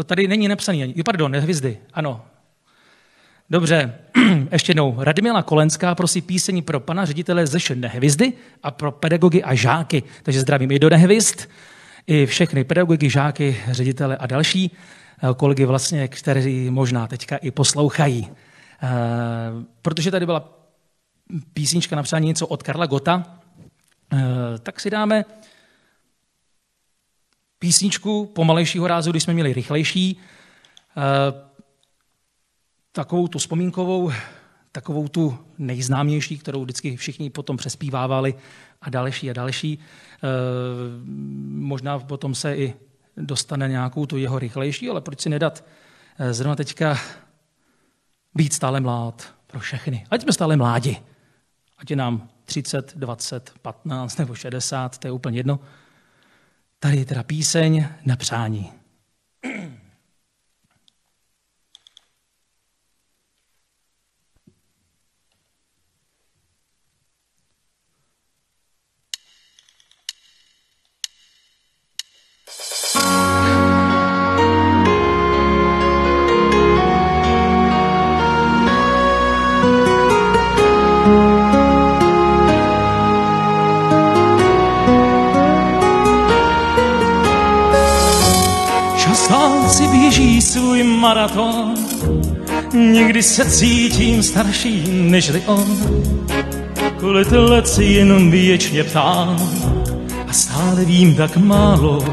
To tady není napsané. Jo, pardon, hvězdy, ano. Dobře, ještě jednou. Radmila Kolenská prosí píseň pro pana ředitele ze Nehvězdy a pro pedagogy a žáky. Takže zdravím i do Nehvězd, i všechny pedagogy, žáky, ředitele a další kolegy vlastně, kteří možná teďka i poslouchají. Protože tady byla písnička napsaná něco od Karla Gotta, tak si dáme písničku pomalejšího rázu, když jsme měli rychlejší, takovou tu vzpomínkovou, takovou tu nejznámější, kterou vždycky všichni potom přespívávali a další a další. Možná potom se i dostane nějakou tu jeho rychlejší, ale proč si nedat zrovna teďka být stále mlád pro všechny. Ať jsme stále mládi. Ať je nám třicet, dvacet, patnáct nebo šedesát, to je úplně jedno. Tady je teda píseň na přání. Si běží svůj maraton, někdy se cítím starší nežli on. Kolik let si jenom věčně ptám a stále vím tak málo.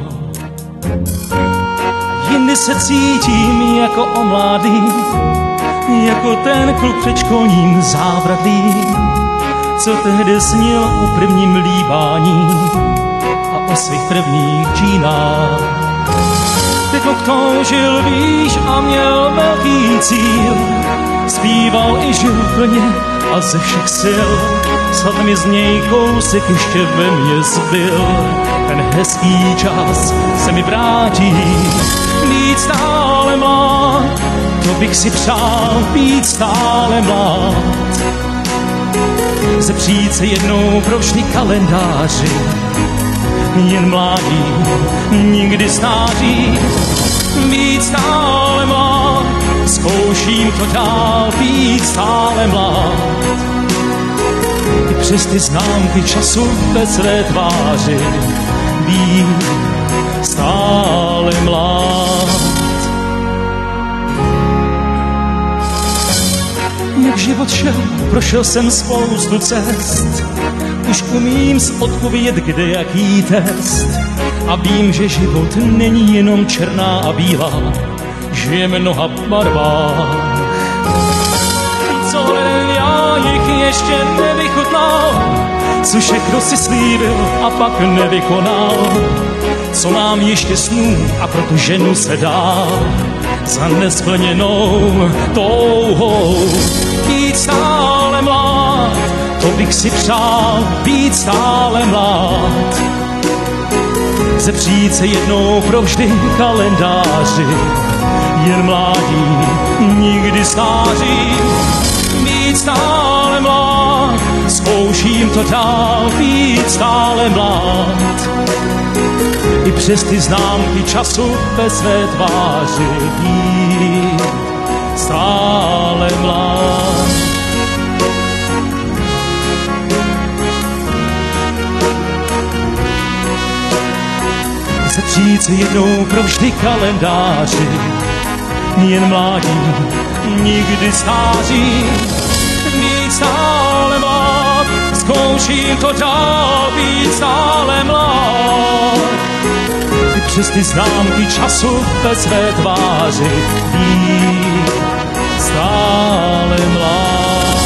Jindy se cítím jako omládý, jako ten kluk před školním zábradlím, co tehdy snil o prvním líbání a o svých prvních džínách. Ty kluk toužil, víš, a měl velký cíl. Zpíval i žil plně a ze všech sil. Snad mi z něj kousek ještě ve mně zbyl. Ten hezký čas se mi vrátí. Být stále mlád, to bych si přál, být stále mlád. Zepřít se jednou pro vždy kalendáři, jen mládí, nikdy stáří. Být stále mlád, zkouším to dál, být stále mlád. I přes ty známky času ve své tváři, být stále mlád. Jak život šel, prošel jsem spoustu cest, už umím zodpovědět, kde jaký test. A vím, že život není jenom černá a bílá, že je mnoha barvách. Co len já jich ještě nevychutnal, co všechno si slíbil a pak nevykonal. Co mám ještě snů a pro tu ženu se dá za nesplněnou touhou. Být stále mlád, to bych si přál, být stále mlád. Zepřít se jednou provždy kalendáři, jen mládí, nikdy stáří. Být stále mlád, zkouším to dál, být stále mlád. I přes ty známky času ve své tváři, být stále mlád. Zepřít se jednou provždy kalendáři, jen mládí, nikdy stáří. Být stále mlád, zkouším to dál, být stále mlád. I přes ty známky času ve své tváři, být stále mlád.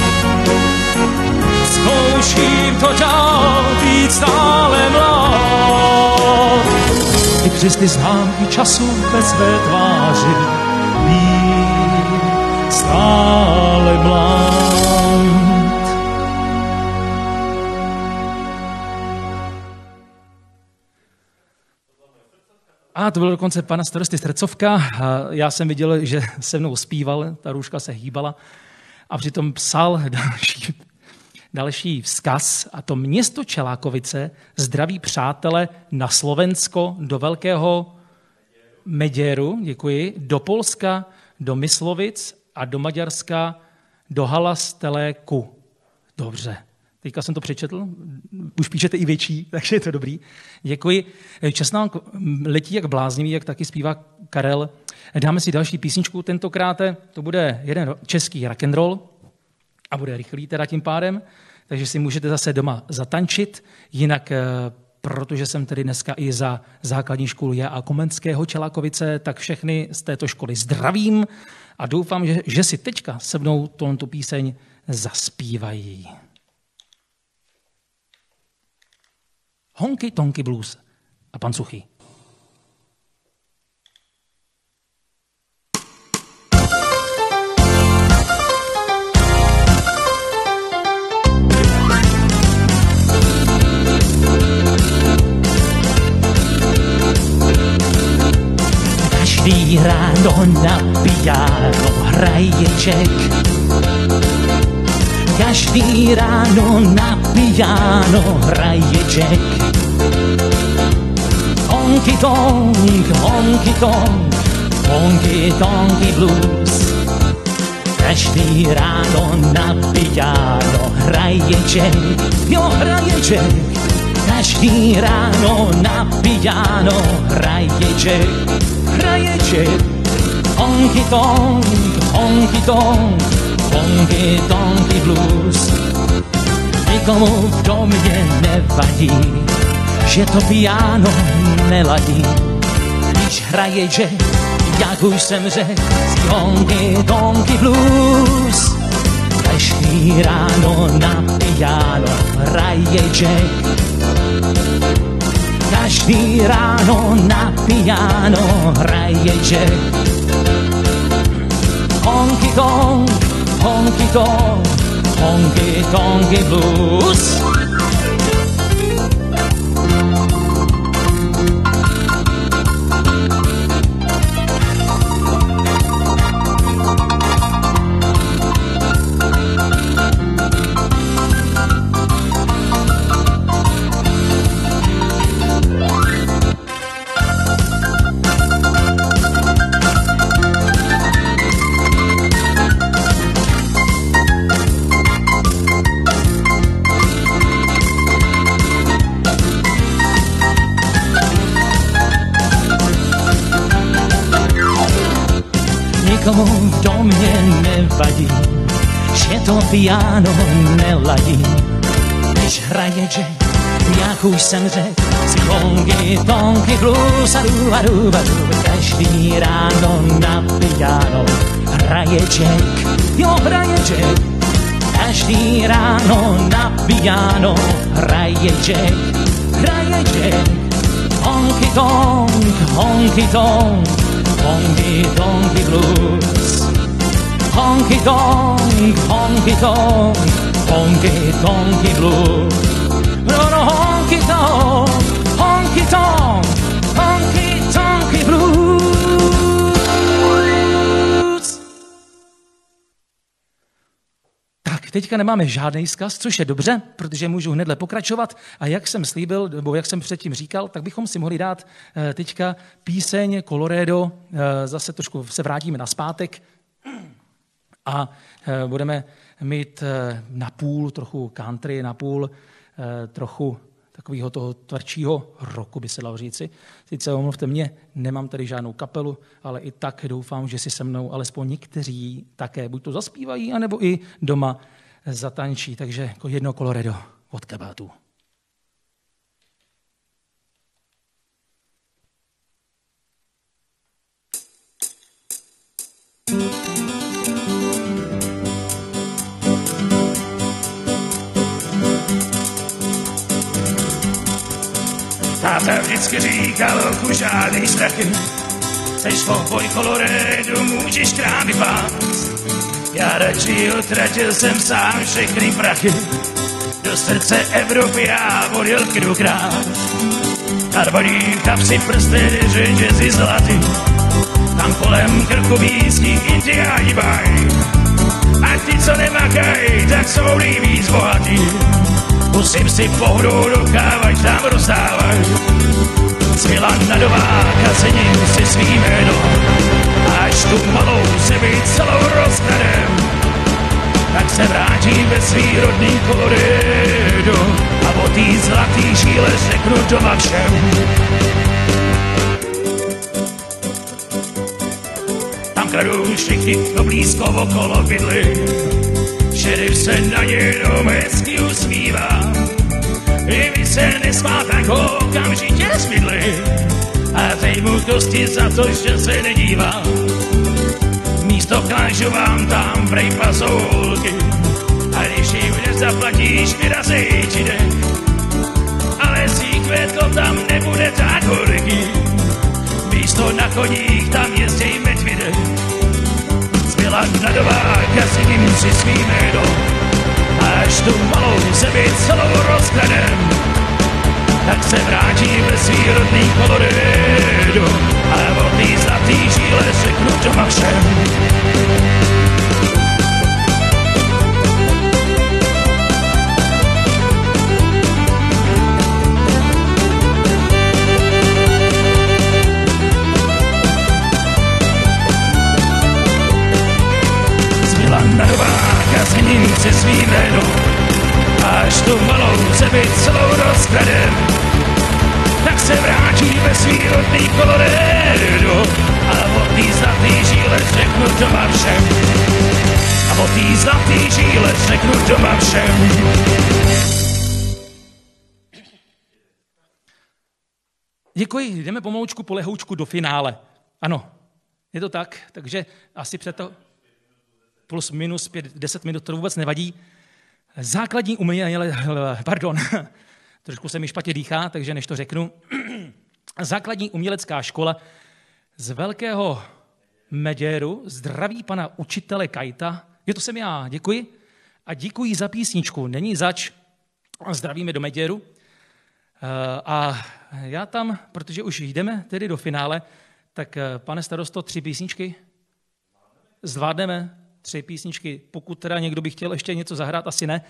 Zkouším to dál, být stále mlád. I přes ty známky času ve své tváři, být stále mlád. A to byl dokonce pana starosty Srdcovka. Já jsem viděl, že se mnou zpíval, ta růžka se hýbala a přitom psal další, další vzkaz. A to město Čelákovice zdraví přátele na Slovensko do Velkého Meděru, děkuji, do Polska, do Myslovic a do Maďarska, do Halasteléku. Dobře. Teďka jsem to přečetl, už píšete i větší, takže je to dobrý. Děkuji. Čas nám letí jak bláznivý, jak taky zpívá Karel. Dáme si další písničku, tentokrát to bude jeden český rock and roll a bude rychlý teda tím pádem, takže si můžete zase doma zatančit. Jinak, protože jsem tedy dneska i za základní školu J A Komenského Čelákovice, tak všechny z této školy zdravím a doufám, že, že si teďka se mnou tu píseň zaspívají. Honky Tonky Blues a pan Suchý. Každý ráno na piano hraje Jack. Každý ráno na piano hraje Jack. Honky tonk, honky tonk, honky tonky blues. Každý ráno na piano hraje Jack. Jo, hraje Jack. Každý ráno na piano hraje Jack. Hraje Jack. Honky tonk, honky tonk, honky tonky blues. Nikomu v domě nevadí, že to piano neladí. Když hraje Jack, jak už jsem řekl, si honky tonky blues. Každý ráno na piano hraje Jack. Každý ráno na piano hraje Jack. Honky tonk, honky tonk, honky tonky blues. Nikomu v domě nevadí, že to piano neladí. Když hraje Jack, jak už jsem řekl, si honky tonky blues a ruba ruba ruba. Každý ráno na piano hraje Jack. Jo, hraje Jack. Každý ráno na piano hraje Jack. Hraje Jack. Honky tonk, honky tonk, honky tonky blues. Honky tonk, honky tonk, honky tonky blues. No, no, honky tonk, honky tonk, honky tonky blues. Tak, teďka nemáme žádný vzkaz, což je dobře, protože můžu hnedle pokračovat. A jak jsem slíbil, nebo jak jsem předtím říkal, tak bychom si mohli dát teďka píseň Colorado. Zase trošku se vrátíme nazpátek a budeme mít na půl trochu country, na půl trochu takového toho tvrdšího roku, by se dalo říci. Sice omluvte mě, nemám tady žádnou kapelu, ale i tak doufám, že si se mnou alespoň někteří také buď to zaspívají, anebo i doma zatančí. Takže jako jedno Colorado od kabátu. Táta vždycky říkal, ku žádný strachy, seš svoboj Colorado, můžeš krámy pást. Já radši utratil jsem sám všechny prachy, do srdce Evropy já odjel krukrát. Karbonín, kapsy, prsty, řetězy zlatý, tam kolem krku místní indiáni bají. A ti, co nemakaj, tak jsou nejvíc bohatí. Musím si pohnout do kávaň, tam rozdávaj. Zbyla nadováka, cením si svý jméno. Až tu malou zemi celou rozkladem, tak se vrátím ve svý rodný Colorado a o tý zlatý žíle řeknu doma všem. Tam kradou všichni, kdo blízko okolo bydli. Šerif se na ně jenom hezky usmívá. I vy se nesmát, tak ho okamžitě smydli. A dej mu kosti za to, že se nedívá. Místo klážu vám tam prej pazolky. A když jim nezaplatíš, vyrazej ti dech. Ale síkve to tam nebude tak horký. Místo na koních tam jezděj medvědek. Zbyla nadováka, cením si svý jméno. Až tu malou zemi celou rozkladem, tak se vrátím ve svý rodný Colorado a o tý zlatý žíle řeknu doma všem. Zbyla nadováka, cením si svý jméno. Až tu malou zemi celou rozkladem, tak se vrátí ve svý rodný Colorado a o tý zlatý žíle řeknu doma všem. A o tý zlatý žíle řeknu doma všem. Děkuji, jdeme pomalučku polehoučku do finále. Ano, je to tak, takže asi před to plus minus pět, deset minut, to vůbec nevadí. Základní umění, pardon, trošku se mi špatně dýchá, takže než to řeknu. Základní umělecká škola z Velkého Meděru zdraví pana učitele Kajta. Jo, to jsem já, děkuji. A děkuji za písničku, není zač, zdravíme do Meděru. A já tam, protože už jdeme tedy do finále, tak pane starosto, tři písničky zvládneme. Tři písničky, pokud teda někdo by chtěl ještě něco zahrát, asi ne.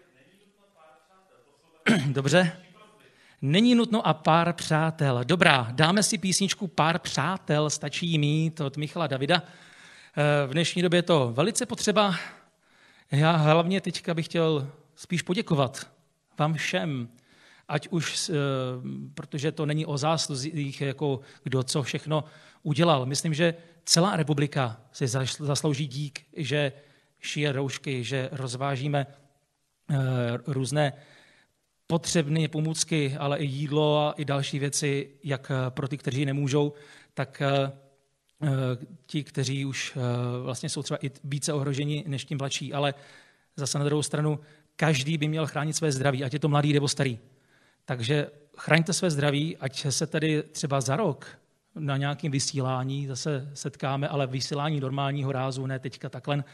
Dobře. Není nutno a pár přátel. Dobrá, dáme si písničku Pár přátel, stačí mít od Michala Davida. V dnešní době je to velice potřeba. Já hlavně teďka bych chtěl spíš poděkovat vám všem, ať už, protože to není o záslužích, jako kdo co všechno udělal. Myslím, že celá republika si zaslouží dík, že šije roušky, že rozvážíme různé potřebné pomůcky, ale i jídlo a i další věci, jak pro ty, kteří nemůžou, tak ti, kteří už vlastně jsou třeba i více ohroženi než tím mladší, ale zase na druhou stranu každý by měl chránit své zdraví, ať je to mladý nebo starý. Takže chraňte své zdraví, ať se tady třeba za rok na nějakém vysílání zase setkáme, ale vysílání normálního rázu, ne teďka takhle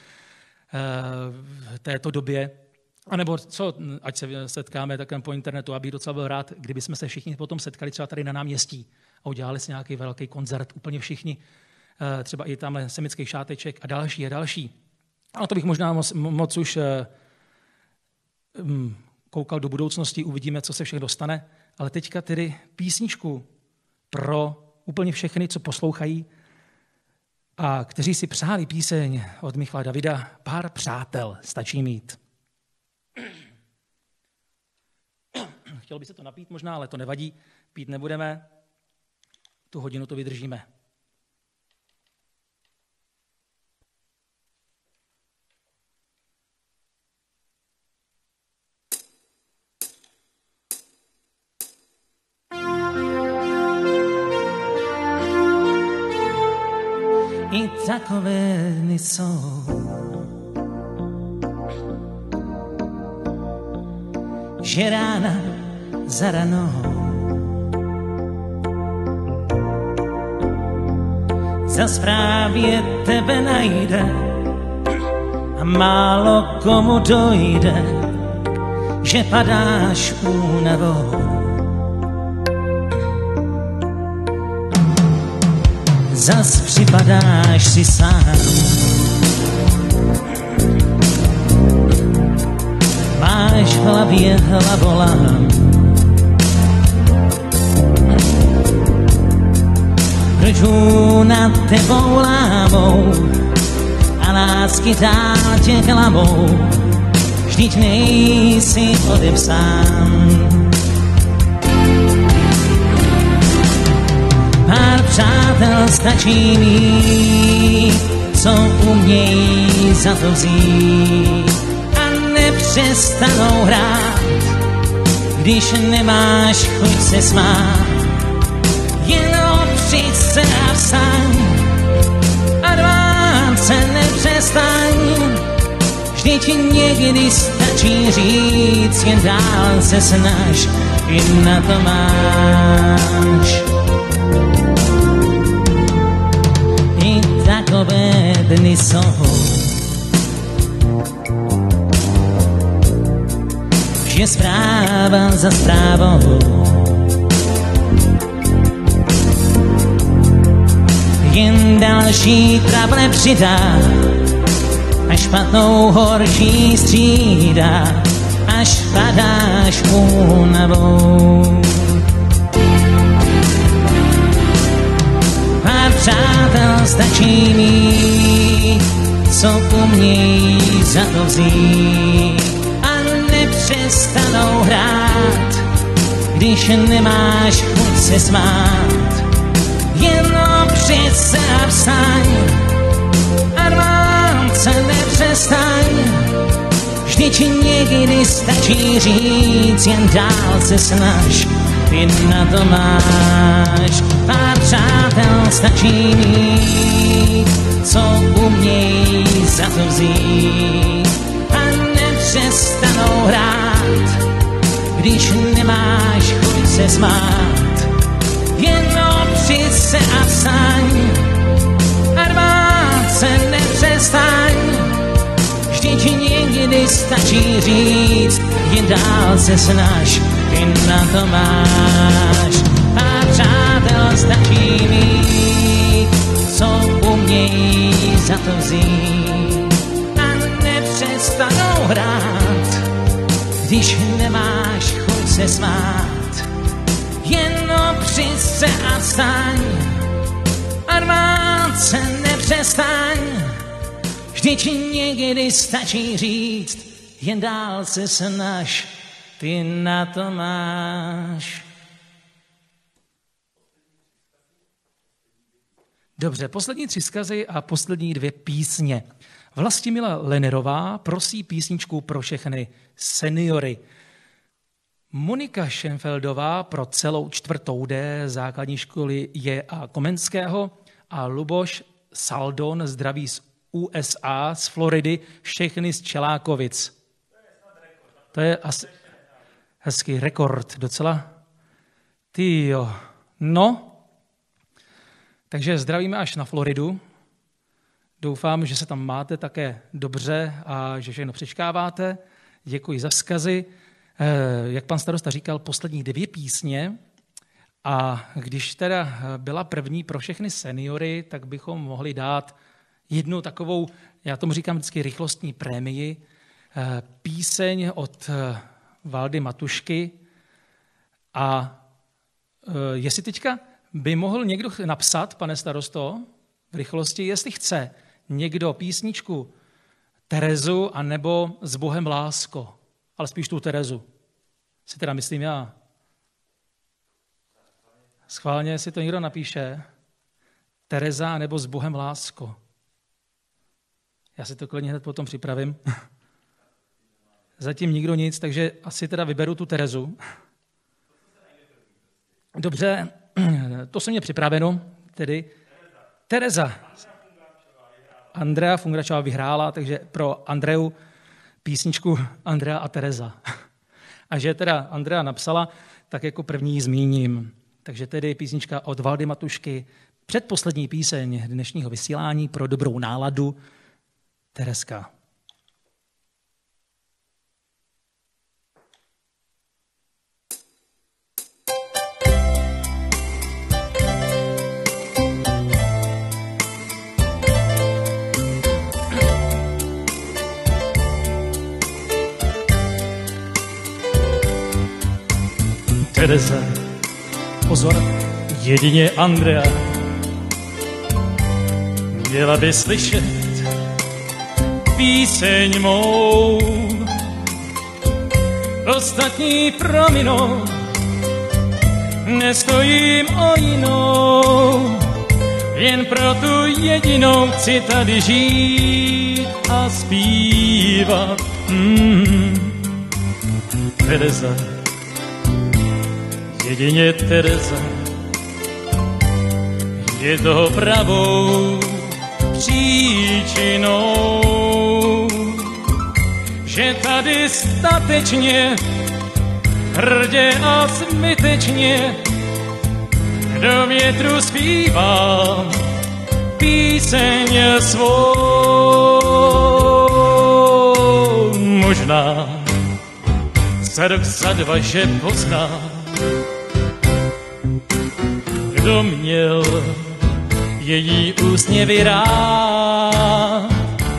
v této době. A nebo co, ať se setkáme takhle po internetu, abych docela byl rád, kdyby jsme se všichni potom setkali třeba tady na náměstí a udělali si nějaký velký koncert, úplně všichni, třeba i tamhle Semický šáteček a další a další. A to bych možná moc, moc už koukal do budoucnosti, uvidíme, co se všechno dostane, ale teďka tedy písničku pro úplně všechny, co poslouchají a kteří si přáli píseň od Michala Davida, Pár přátel stačí mít. Chtěl by se to napít možná, ale to nevadí, pít nebudeme, tu hodinu to vydržíme. I takové dny jsou. Že rána za ranou zas právě tebe najde a málo komu dojde, že padáš únavou. Zas připadáš si sám. Máš máš v hlavě hlavolám. Proč hůl nad tebou lámou a lásky dál tě klamou, vždyť nejsi odepsán. Pár přátel stačí mít, co umějí za to vzít a nepřestanou hrát, když nemáš chuť se smát. Jenom přijď se a vstaň a dvát se nepřestaň, vždyť někdy stačí říct, jen dál se snaž, i na to máš. I takové dny jsou, že zpráva za zprávou jen další trable přidá a špatnou horší střídá, až padáš únavou. Pár přátel stačí mít, co umějí za to vzít a nepřestanou hrát, když nemáš chuť se smát. Jenom přijď se a vstaň a dvát se nepřestaň, vždyť někdy stačí říct, jen dál se snaž, ty na to máš. Pár přátel stačí mít, co umějí za to vzít a nepřestanou hrát, když nemáš chuť se smát. Jenom přijď se a vstaň a dvát se nepřestaň, vždyť někdy stačí říct, jen dál se snaž, ty na to máš. A přátel stačí mít, co umějí za to vzít a nepřestanou hrát, když nemáš chuť se smát. Jenom přijď se a vstaň a dvát se nepřestaň, vždyť někdy stačí říct, jen dál se snaž, ty na to máš. Dobře, poslední tři vzkazy a poslední dvě písně. Vlastimila Lenerová prosí písničku pro všechny seniory. Monika Schenfeldová pro celou čtvrtou D základní školy J A Komenského a Luboš Saldon zdraví z U S A, z Floridy, všechny z Čelákovic. To je asi hezký rekord docela. Ty jo. No, takže zdravíme až na Floridu. Doufám, že se tam máte také dobře a že všechno přečkáváte. Děkuji za vzkazy. Jak pan starosta říkal, poslední dvě písně. A když teda byla první pro všechny seniory, tak bychom mohli dát jednu takovou, já tomu říkám vždycky rychlostní prémii, píseň od Valdy Matušky. A jestli teďka by mohl někdo napsat, pane starosto, v rychlosti, jestli chce někdo písničku Terezu anebo S Bohem lásko, ale spíš tu Terezu. Si teda myslím já. Schválně si to někdo napíše. Tereza nebo S Bohem lásko. Já si to klidně hned potom připravím. Zatím nikdo nic, takže asi teda vyberu tu Terezu. Dobře, to jsem mě připraveno, tedy Tereza. Andrea Fungračová vyhrála, takže pro Andreu písničku Andrea a Tereza. A že teda Andrea napsala, tak jako první ji zmíním. Takže tedy písnička od Valdy Matušky, předposlední píseň dnešního vysílání pro dobrou náladu, Terezka. Tereza, pozor, jedině Andrea, měla by slyšet píseň mou. Ostatní prominou, nestojím o jinou, jen pro tu jedinou chci tady žít a zpívat. Mm. Tereza, jedině Tereza, je toho pravou příčinou, že tady statečně, hrdě a zbytečně do větru zpívám píseň svou. Možná za rok, za dva, že pozná, kdo měl její úsměvy rád.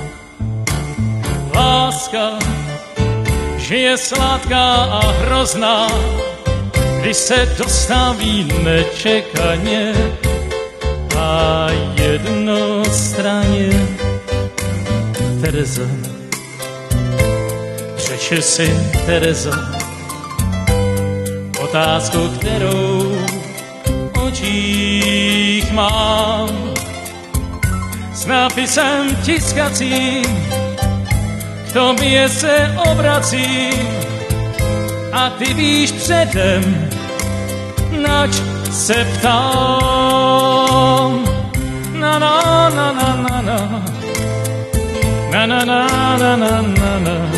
Láska, že je sladká a hrozná, když se dostaví nečekaně a jednostranně. Tereza, řeči si, Terezo, otázku, kterou v očích mám, s nápisem tiskacím k tobě se obracím a ty víš předem, nač se ptám. Na na na na na na na na na na na na na.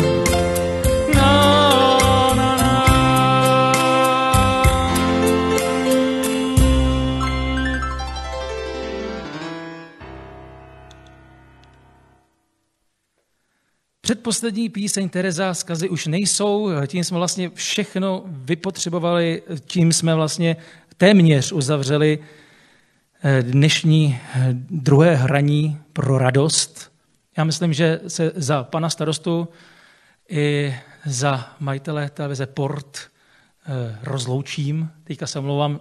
Předposlední píseň Tereza, zkazy už nejsou, tím jsme vlastně všechno vypotřebovali, tím jsme vlastně téměř uzavřeli dnešní druhé hraní pro radost. Já myslím, že se za pana starostu i za majitele televize Port rozloučím. Teďka se omlouvám.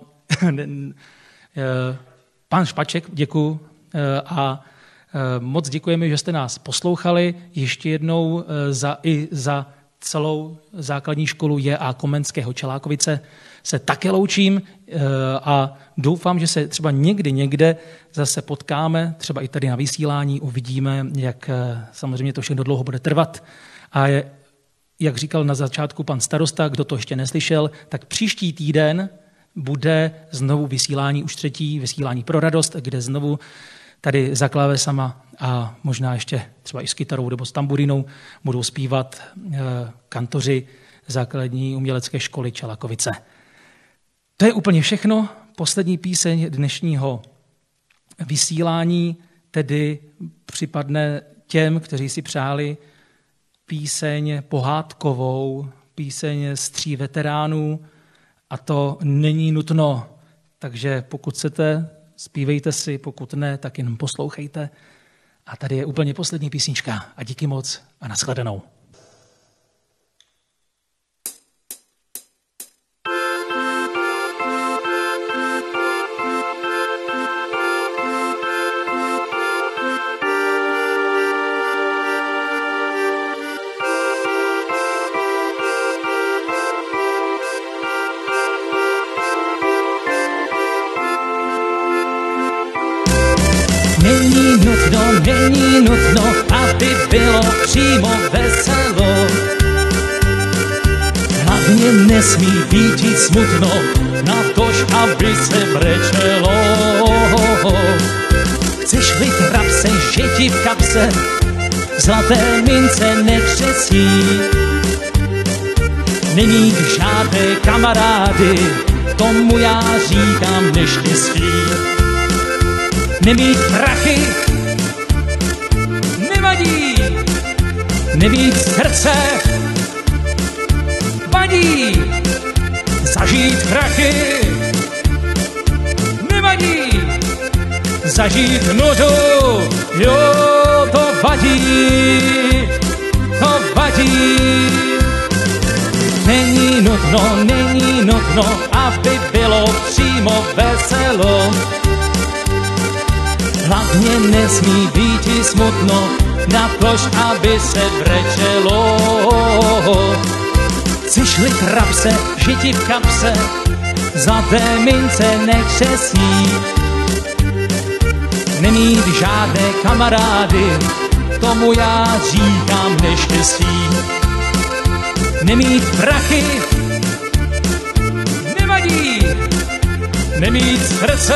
Pan Špaček, děkuju a moc děkujeme, že jste nás poslouchali. Ještě jednou za, i za celou základní školu J A Komenského Čelákovice se také loučím a doufám, že se třeba někdy někde zase potkáme, třeba i tady na vysílání, uvidíme, jak samozřejmě to všechno dlouho bude trvat. A je, jak říkal na začátku pan starosta, kdo to ještě neslyšel, tak příští týden bude znovu vysílání, už třetí vysílání pro radost, kde znovu tady za klávesama a možná ještě třeba i s kytarou nebo s tamburinou budou zpívat kantoři základní umělecké školy Čelakovice. To je úplně všechno. Poslední píseň dnešního vysílání tedy připadne těm, kteří si přáli píseň pohádkovou, píseň z tří veteránů a to není nutno. Takže pokud chcete, zpívejte si, pokud ne, tak jenom poslouchejte. A tady je úplně poslední písnička. A díky moc a nashledanou. Není nutno, není nutno, aby bylo přímo veselo. Hlavně nesmí být smutno, natož aby se brečelo. Chceš-li trapse, že ti v kapse zlaté mince netřesí. Nemít žádné kamarády, tomu já říkám neštěstí. Nemít prachy nevadí, nemít srdce vadí, zažít prachy nevadí, zažít nudu, jo, to vadí, to vadí. Není nutno, není nutno, aby bylo přímo veselo. Hlavně nesmí být i smutno, natož aby se brečelo. Chceš-li trapse, žiti v kapse, zlaté mince nekřesní. Nemít žádné kamarády, tomu já říkám neštěstí. Nemít prachy, nevadí. Nemít srdce,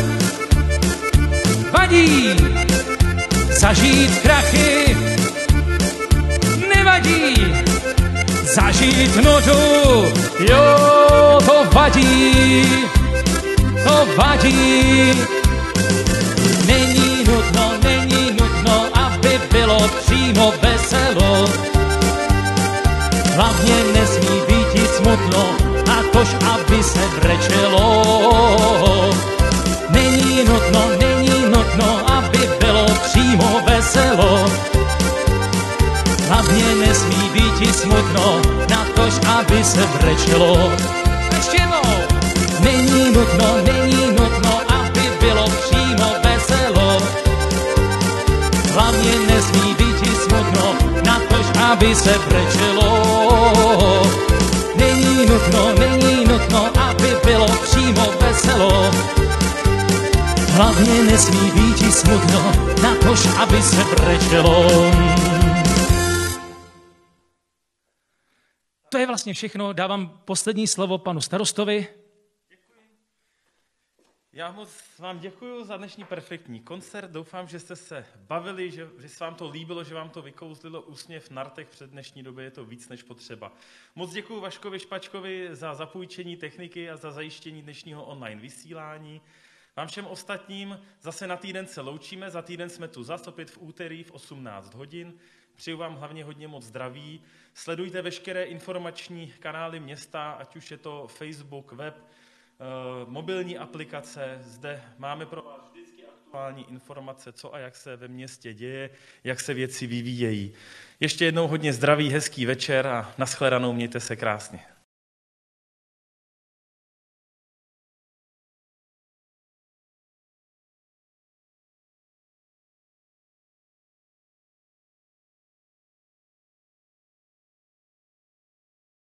vadí. Zažít krachy, nevadí. Zažít nudu, jo, to vadí, to vadí. Není nutno, není nutno, aby bylo přímo veselo. Hlavně nesmí být smutno, a tož aby se brečelo. Není nutno, není nutno, aby bylo přímo veselo. Hlavně nesmí být smutno, na tož aby se brečelo. Ještě jednou! Není nutno, není nutno, aby bylo přímo veselo. Hlavně nesmí být smutno, na tož aby se brečelo. Není nutno, není nutno, aby bylo přímo veselo. Hlavně nesmí být smutno, na tož aby se brečelo. To je vlastně všechno. Dávám poslední slovo panu starostovi. Děkuji. Já moc vám děkuji za dnešní perfektní koncert. Doufám, že jste se bavili, že, že se vám to líbilo, že vám to vykouzlilo úsměv na rtech. Před dnešní době je to víc než potřeba. Moc děkuji Vaškovi Špačkovi za zapůjčení techniky a za zajištění dnešního online vysílání. Vám všem ostatním zase na týden se loučíme. Za týden jsme tu zas opět v úterý v osmnáct hodin. Přeju vám hlavně hodně moc zdraví. Sledujte veškeré informační kanály města, ať už je to Facebook, web, mobilní aplikace. Zde máme pro vás vždycky aktuální informace, co a jak se ve městě děje, jak se věci vyvíjejí. Ještě jednou hodně zdraví, hezký večer a nashledanou, mějte se krásně.